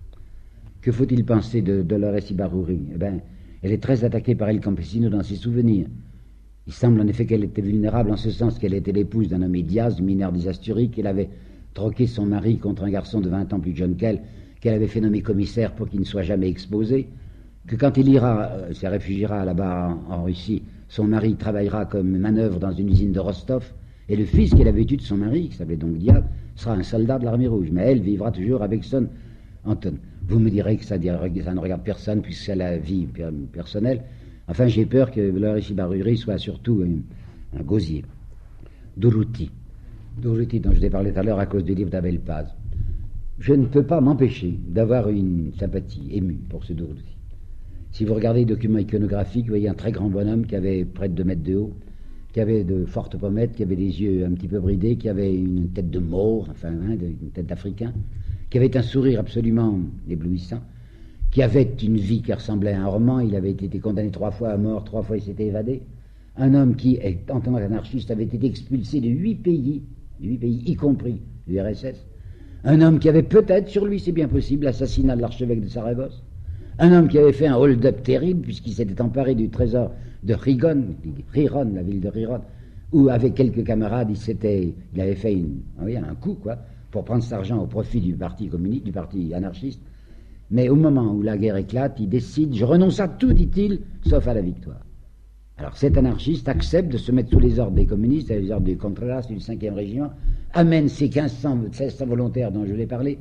Que faut-il penser de Dolores Ibarruri? Eh bien, elle est très attaquée par El Campesino dans ses souvenirs. Il semble en effet qu'elle était vulnérable en ce sens qu'elle était l'épouse d'un nommé Diaz, mineur des Asturies, qu'elle avait troqué son mari contre un garçon de 20 ans plus jeune qu'elle avait fait nommer commissaire pour qu'il ne soit jamais exposé, que quand il se réfugiera là-bas en Russie, son mari travaillera comme manœuvre dans une usine de Rostov, et le fils qu'elle avait eu de son mari, qui s'appelait donc Diaz, sera un soldat de l'armée rouge, mais elle vivra toujours avec son Anton. Vous me direz que ça ne regarde personne, puisque c'est la vie personnelle. Enfin, j'ai peur que Dolores Ibarruri soit surtout un gosier. Durruti, dont je t'ai parlé tout à l'heure à cause du livre d'Abel Paz. Je ne peux pas m'empêcher d'avoir une sympathie émue pour ce Durruti. Si vous regardez les documents iconographiques, vous voyez un très grand bonhomme qui avait près de 2 mètres de haut, qui avait de fortes pommettes, qui avait des yeux un petit peu bridés, qui avait une tête de Maure, enfin une tête d'Africain, qui avait un sourire absolument éblouissant, qui avait une vie qui ressemblait à un roman. Il avait été condamné 3 fois à mort, 3 fois il s'était évadé. Un homme qui, en tant qu'anarchiste, avait été expulsé de 8 pays, y compris l'URSS. Un homme qui avait peut-être sur lui, c'est bien possible, l'assassinat de l'archevêque de Saragosse. Un homme qui avait fait un hold-up terrible, puisqu'il s'était emparé du trésor de Riron, la ville de Riron, où avec quelques camarades, il avait fait un coup, quoi, pour prendre cet argent au profit du parti communiste, du parti anarchiste. Mais au moment où la guerre éclate, il décide, je renonce à tout, dit-il, sauf à la victoire. Alors cet anarchiste accepte de se mettre sous les ordres des communistes, les ordres du Contreras, du 5e régiment, amène ses 1600 volontaires dont je l'ai parlé,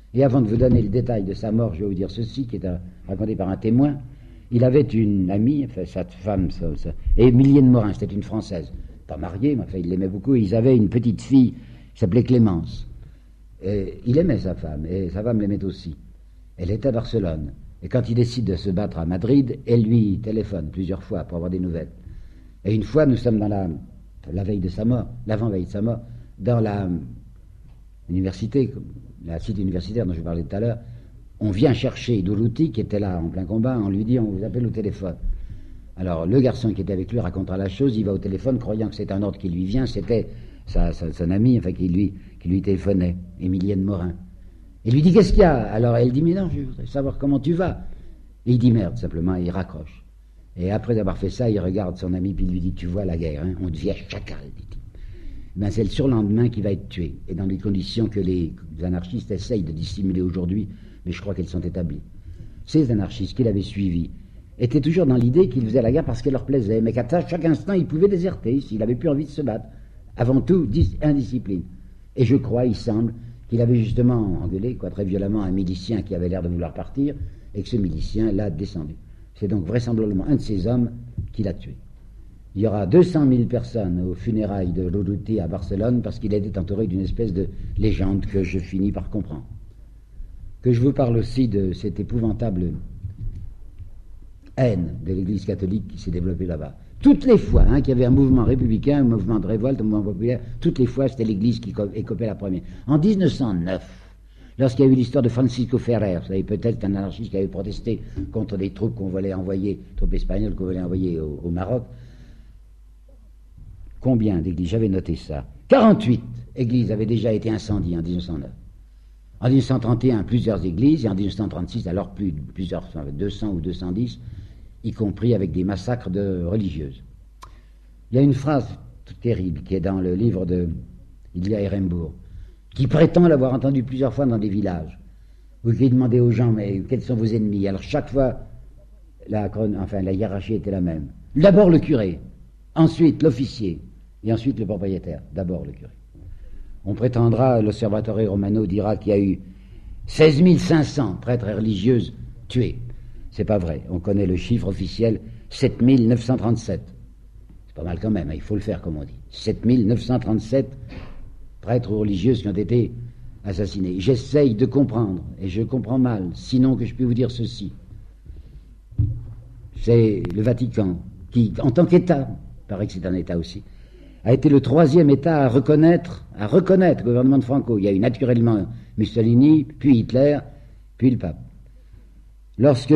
Et avant de vous donner le détail de sa mort, je vais vous dire ceci, qui est raconté par un témoin. Il avait une amie, enfin, sa femme, Émilienne Morin, c'était une Française, pas mariée, mais enfin, il l'aimait beaucoup, et ils avaient une petite fille qui s'appelait Clémence. Et il aimait sa femme, et sa femme l'aimait aussi. Elle était à Barcelone. Et quand il décide de se battre à Madrid, elle lui téléphone plusieurs fois pour avoir des nouvelles. Et une fois, nous sommes dans la veille de sa mort, l'avant-veille de sa mort, dans la université, la cité universitaire dont je parlais tout à l'heure. On vient chercher Durruti, qui était là en plein combat, on lui dit, on vous appelle au téléphone. Alors le garçon qui était avec lui racontera la chose, il va au téléphone croyant que c'est un ordre qui lui vient, c'était son ami, enfin qui lui téléphonait, Émilienne Morin. Il lui dit, qu'est-ce qu'il y a? Alors elle dit, mais non, je voudrais savoir comment tu vas. Et il dit merde, simplement, et il raccroche. Et après avoir fait ça, il regarde son ami, puis il lui dit, tu vois la guerre, hein, on devient chacal, dit-il. Ben, c'est le surlendemain qui va être tué, et dans les conditions que les anarchistes essayent de dissimuler aujourd'hui, mais je crois qu'elles sont établies. Ces anarchistes qu'il avait suivis étaient toujours dans l'idée qu'ils faisaient la guerre parce qu'elle leur plaisait, mais qu'à chaque instant, ils pouvaient déserter s'il n'avait plus envie de se battre. Avant tout, indiscipline. Et je crois, il semble, qu'il avait justement engueulé, très violemment, un milicien qui avait l'air de vouloir partir, et que ce milicien l'a descendu. C'est donc vraisemblablement un de ces hommes qui l'a tué. Il y aura 200 000 personnes aux funérailles de Durruti à Barcelone parce qu'il était entouré d'une espèce de légende que je finis par comprendre. Que je vous parle aussi de cette épouvantable haine de l'Église catholique qui s'est développée là-bas. Toutes les fois qu'il y avait un mouvement républicain, un mouvement de révolte, un mouvement populaire, toutes les fois c'était l'Église qui écopait la première. En 1909, lorsqu'il y a eu l'histoire de Francisco Ferrer, vous savez peut-être qu'un anarchiste qui avait protesté contre des troupes qu'on voulait envoyer, troupes espagnoles qu'on voulait envoyer au Maroc, combien d'églises? J'avais noté ça. 48 églises avaient déjà été incendiées en 1909. En 1931, plusieurs églises, et en 1936, alors plusieurs, 200 ou 210, y compris avec des massacres de religieuses. Il y a une phrase terrible qui est dans le livre de Ilia Ehrenburg, qui prétend l'avoir entendue plusieurs fois dans des villages, où il demandait aux gens, mais quels sont vos ennemis? Alors chaque fois, la hiérarchie était la même. D'abord le curé, ensuite l'officier, et ensuite le propriétaire. D'abord le curé. On prétendra, l'Osservatore Romano dira qu'il y a eu 16 500 prêtres et religieuses tués. C'est pas vrai. On connaît le chiffre officiel, 7 937. C'est pas mal quand même, il faut le faire comme on dit. 7 937 prêtres ou religieuses qui ont été assassinés. J'essaye de comprendre, et je comprends mal, sinon que je peux vous dire ceci. C'est le Vatican qui, en tant qu'État, il paraît que c'est un État aussi, a été le troisième État à reconnaître le gouvernement de Franco. Il y a eu naturellement Mussolini, puis Hitler, puis le pape. Lorsque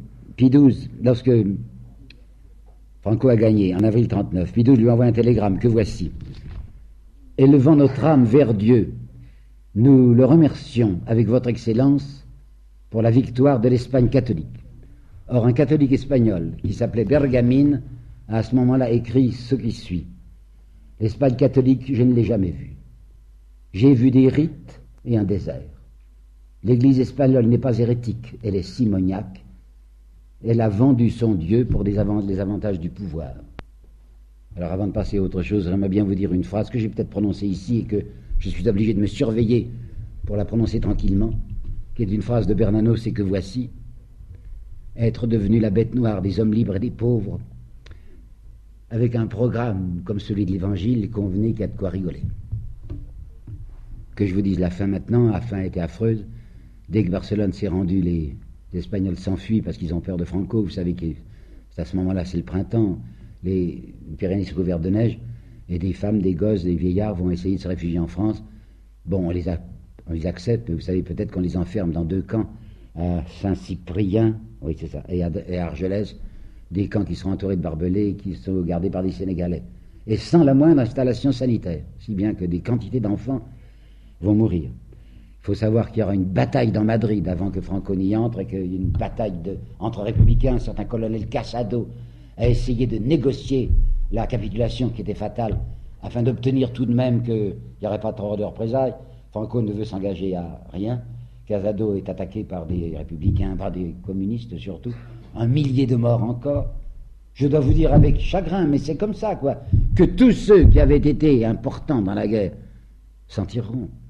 Franco a gagné, en avril 1939, Pie XII lui envoie un télégramme que voici. Élevant notre âme vers Dieu, nous le remercions avec votre Excellence pour la victoire de l'Espagne catholique. Or, un catholique espagnol qui s'appelait Bergamin a à ce moment-là écrit ce qui suit. L'Espagne catholique, je ne l'ai jamais vue. J'ai vu des rites et un désert. L'Église espagnole n'est pas hérétique, elle est simoniaque. Elle a vendu son Dieu pour les avantages du pouvoir. Alors avant de passer à autre chose, j'aimerais bien vous dire une phrase que j'ai peut-être prononcée ici et que je suis obligé de me surveiller pour la prononcer tranquillement, qui est une phrase de Bernanos, c'est que voici, être devenu la bête noire des hommes libres et des pauvres, avec un programme comme celui de l'Évangile, convenez qu'il y a de quoi rigoler. Que je vous dise la fin maintenant, la fin était affreuse. Dès que Barcelone s'est rendu, les Espagnols s'enfuient parce qu'ils ont peur de Franco. Vous savez que c'est à ce moment-là, c'est le printemps, les Pyrénées sont couvertes de neige, et des femmes, des gosses, des vieillards vont essayer de se réfugier en France. Bon, on les accepte, mais vous savez peut-être qu'on les enferme dans 2 camps, à Saint-Cyprien, oui c'est ça, et à Argelès, des camps qui seront entourés de barbelés, qui sont gardés par des Sénégalais, et sans la moindre installation sanitaire, si bien que des quantités d'enfants vont mourir. Il faut savoir qu'il y aura une bataille dans Madrid avant que Franco n'y entre, et qu'il y ait une bataille entre républicains. Un certain colonel Casado a essayé de négocier la capitulation qui était fatale, afin d'obtenir tout de même qu'il n'y aurait pas trop de représailles. Franco ne veut s'engager à rien. Casado est attaqué par des républicains, par des communistes surtout. 1 millier de morts encore. Je dois vous dire avec chagrin, mais c'est comme ça, que tous ceux qui avaient été importants dans la guerre s'en tireront.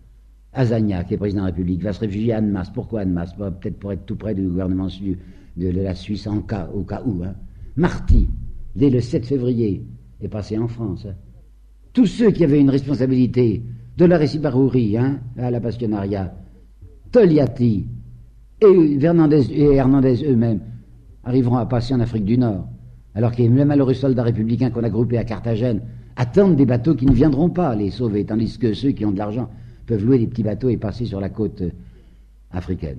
Azagna, qui est président de la République, va se réfugier à Annemasse. Pourquoi Annemasse? Peut-être pour être tout près du gouvernement de la Suisse au cas où. Hein. Marty, dès le 7 février, est passé en France. Hein. Tous ceux qui avaient une responsabilité, Dolores Ibarrouri, hein, à la Passionaria, Togliatti et Hernandez eux-mêmes arriveront à passer en Afrique du Nord, alors que les malheureux soldats républicains qu'on a groupés à Carthagène attendent des bateaux qui ne viendront pas les sauver, tandis que ceux qui ont de l'argent peuvent louer des petits bateaux et passer sur la côte africaine.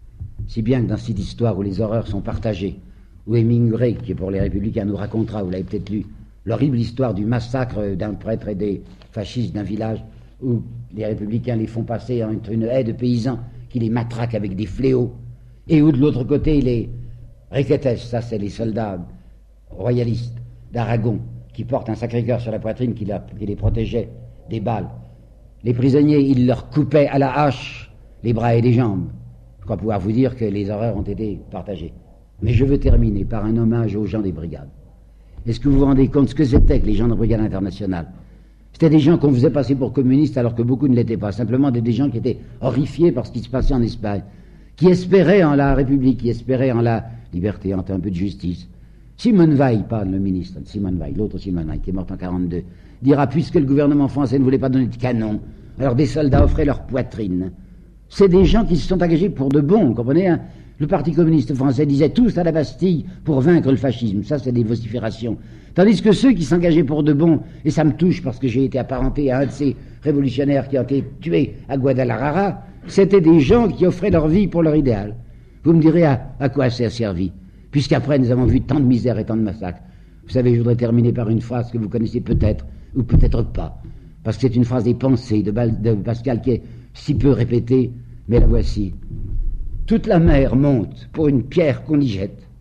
Si bien que dans cette histoire où les horreurs sont partagées, où Hemingway, qui pour les républicains nous racontera, vous l'avez peut-être lu, l'horrible histoire du massacre d'un prêtre et des fascistes d'un village, où les républicains les font passer entre une haie de paysans qui les matraquent avec des fléaux, et où de l'autre côté les Requetes, ça c'est les soldats royalistes d'Aragon, qui portent un Sacré-Cœur sur la poitrine qui les protégeait des balles. Les prisonniers, ils leur coupaient à la hache les bras et les jambes. Je crois pouvoir vous dire que les horreurs ont été partagées. Mais je veux terminer par un hommage aux gens des brigades. Est-ce que vous vous rendez compte ce que c'était que les gens de brigade internationale? C'était des gens qu'on faisait passer pour communistes alors que beaucoup ne l'étaient pas. Simplement des gens qui étaient horrifiés par ce qui se passait en Espagne, qui espéraient en la République, qui espéraient en la liberté, en un peu de justice. Simone Veil, pas le ministre, Simone Veil, l'autre Simone Veil, qui est morte en 42, dira, puisque le gouvernement français ne voulait pas donner de canon, alors des soldats offraient leur poitrine. C'est des gens qui se sont engagés pour de bon, vous comprenez, hein? Le Parti communiste français disait tous à la Bastille pour vaincre le fascisme. Ça, c'est des vociférations. Tandis que ceux qui s'engageaient pour de bon, et ça me touche parce que j'ai été apparenté à un de ces révolutionnaires qui ont été tués à Guadalajara, c'était des gens qui offraient leur vie pour leur idéal. Vous me direz à quoi ça a servi, puisqu'après nous avons vu tant de misère et tant de massacres. Vous savez, je voudrais terminer par une phrase que vous connaissez peut-être, ou peut-être pas, parce que c'est une phrase des pensées de Pascal qui est si peu répétée, mais la voici. Toute la mer monte pour une pierre qu'on y jette,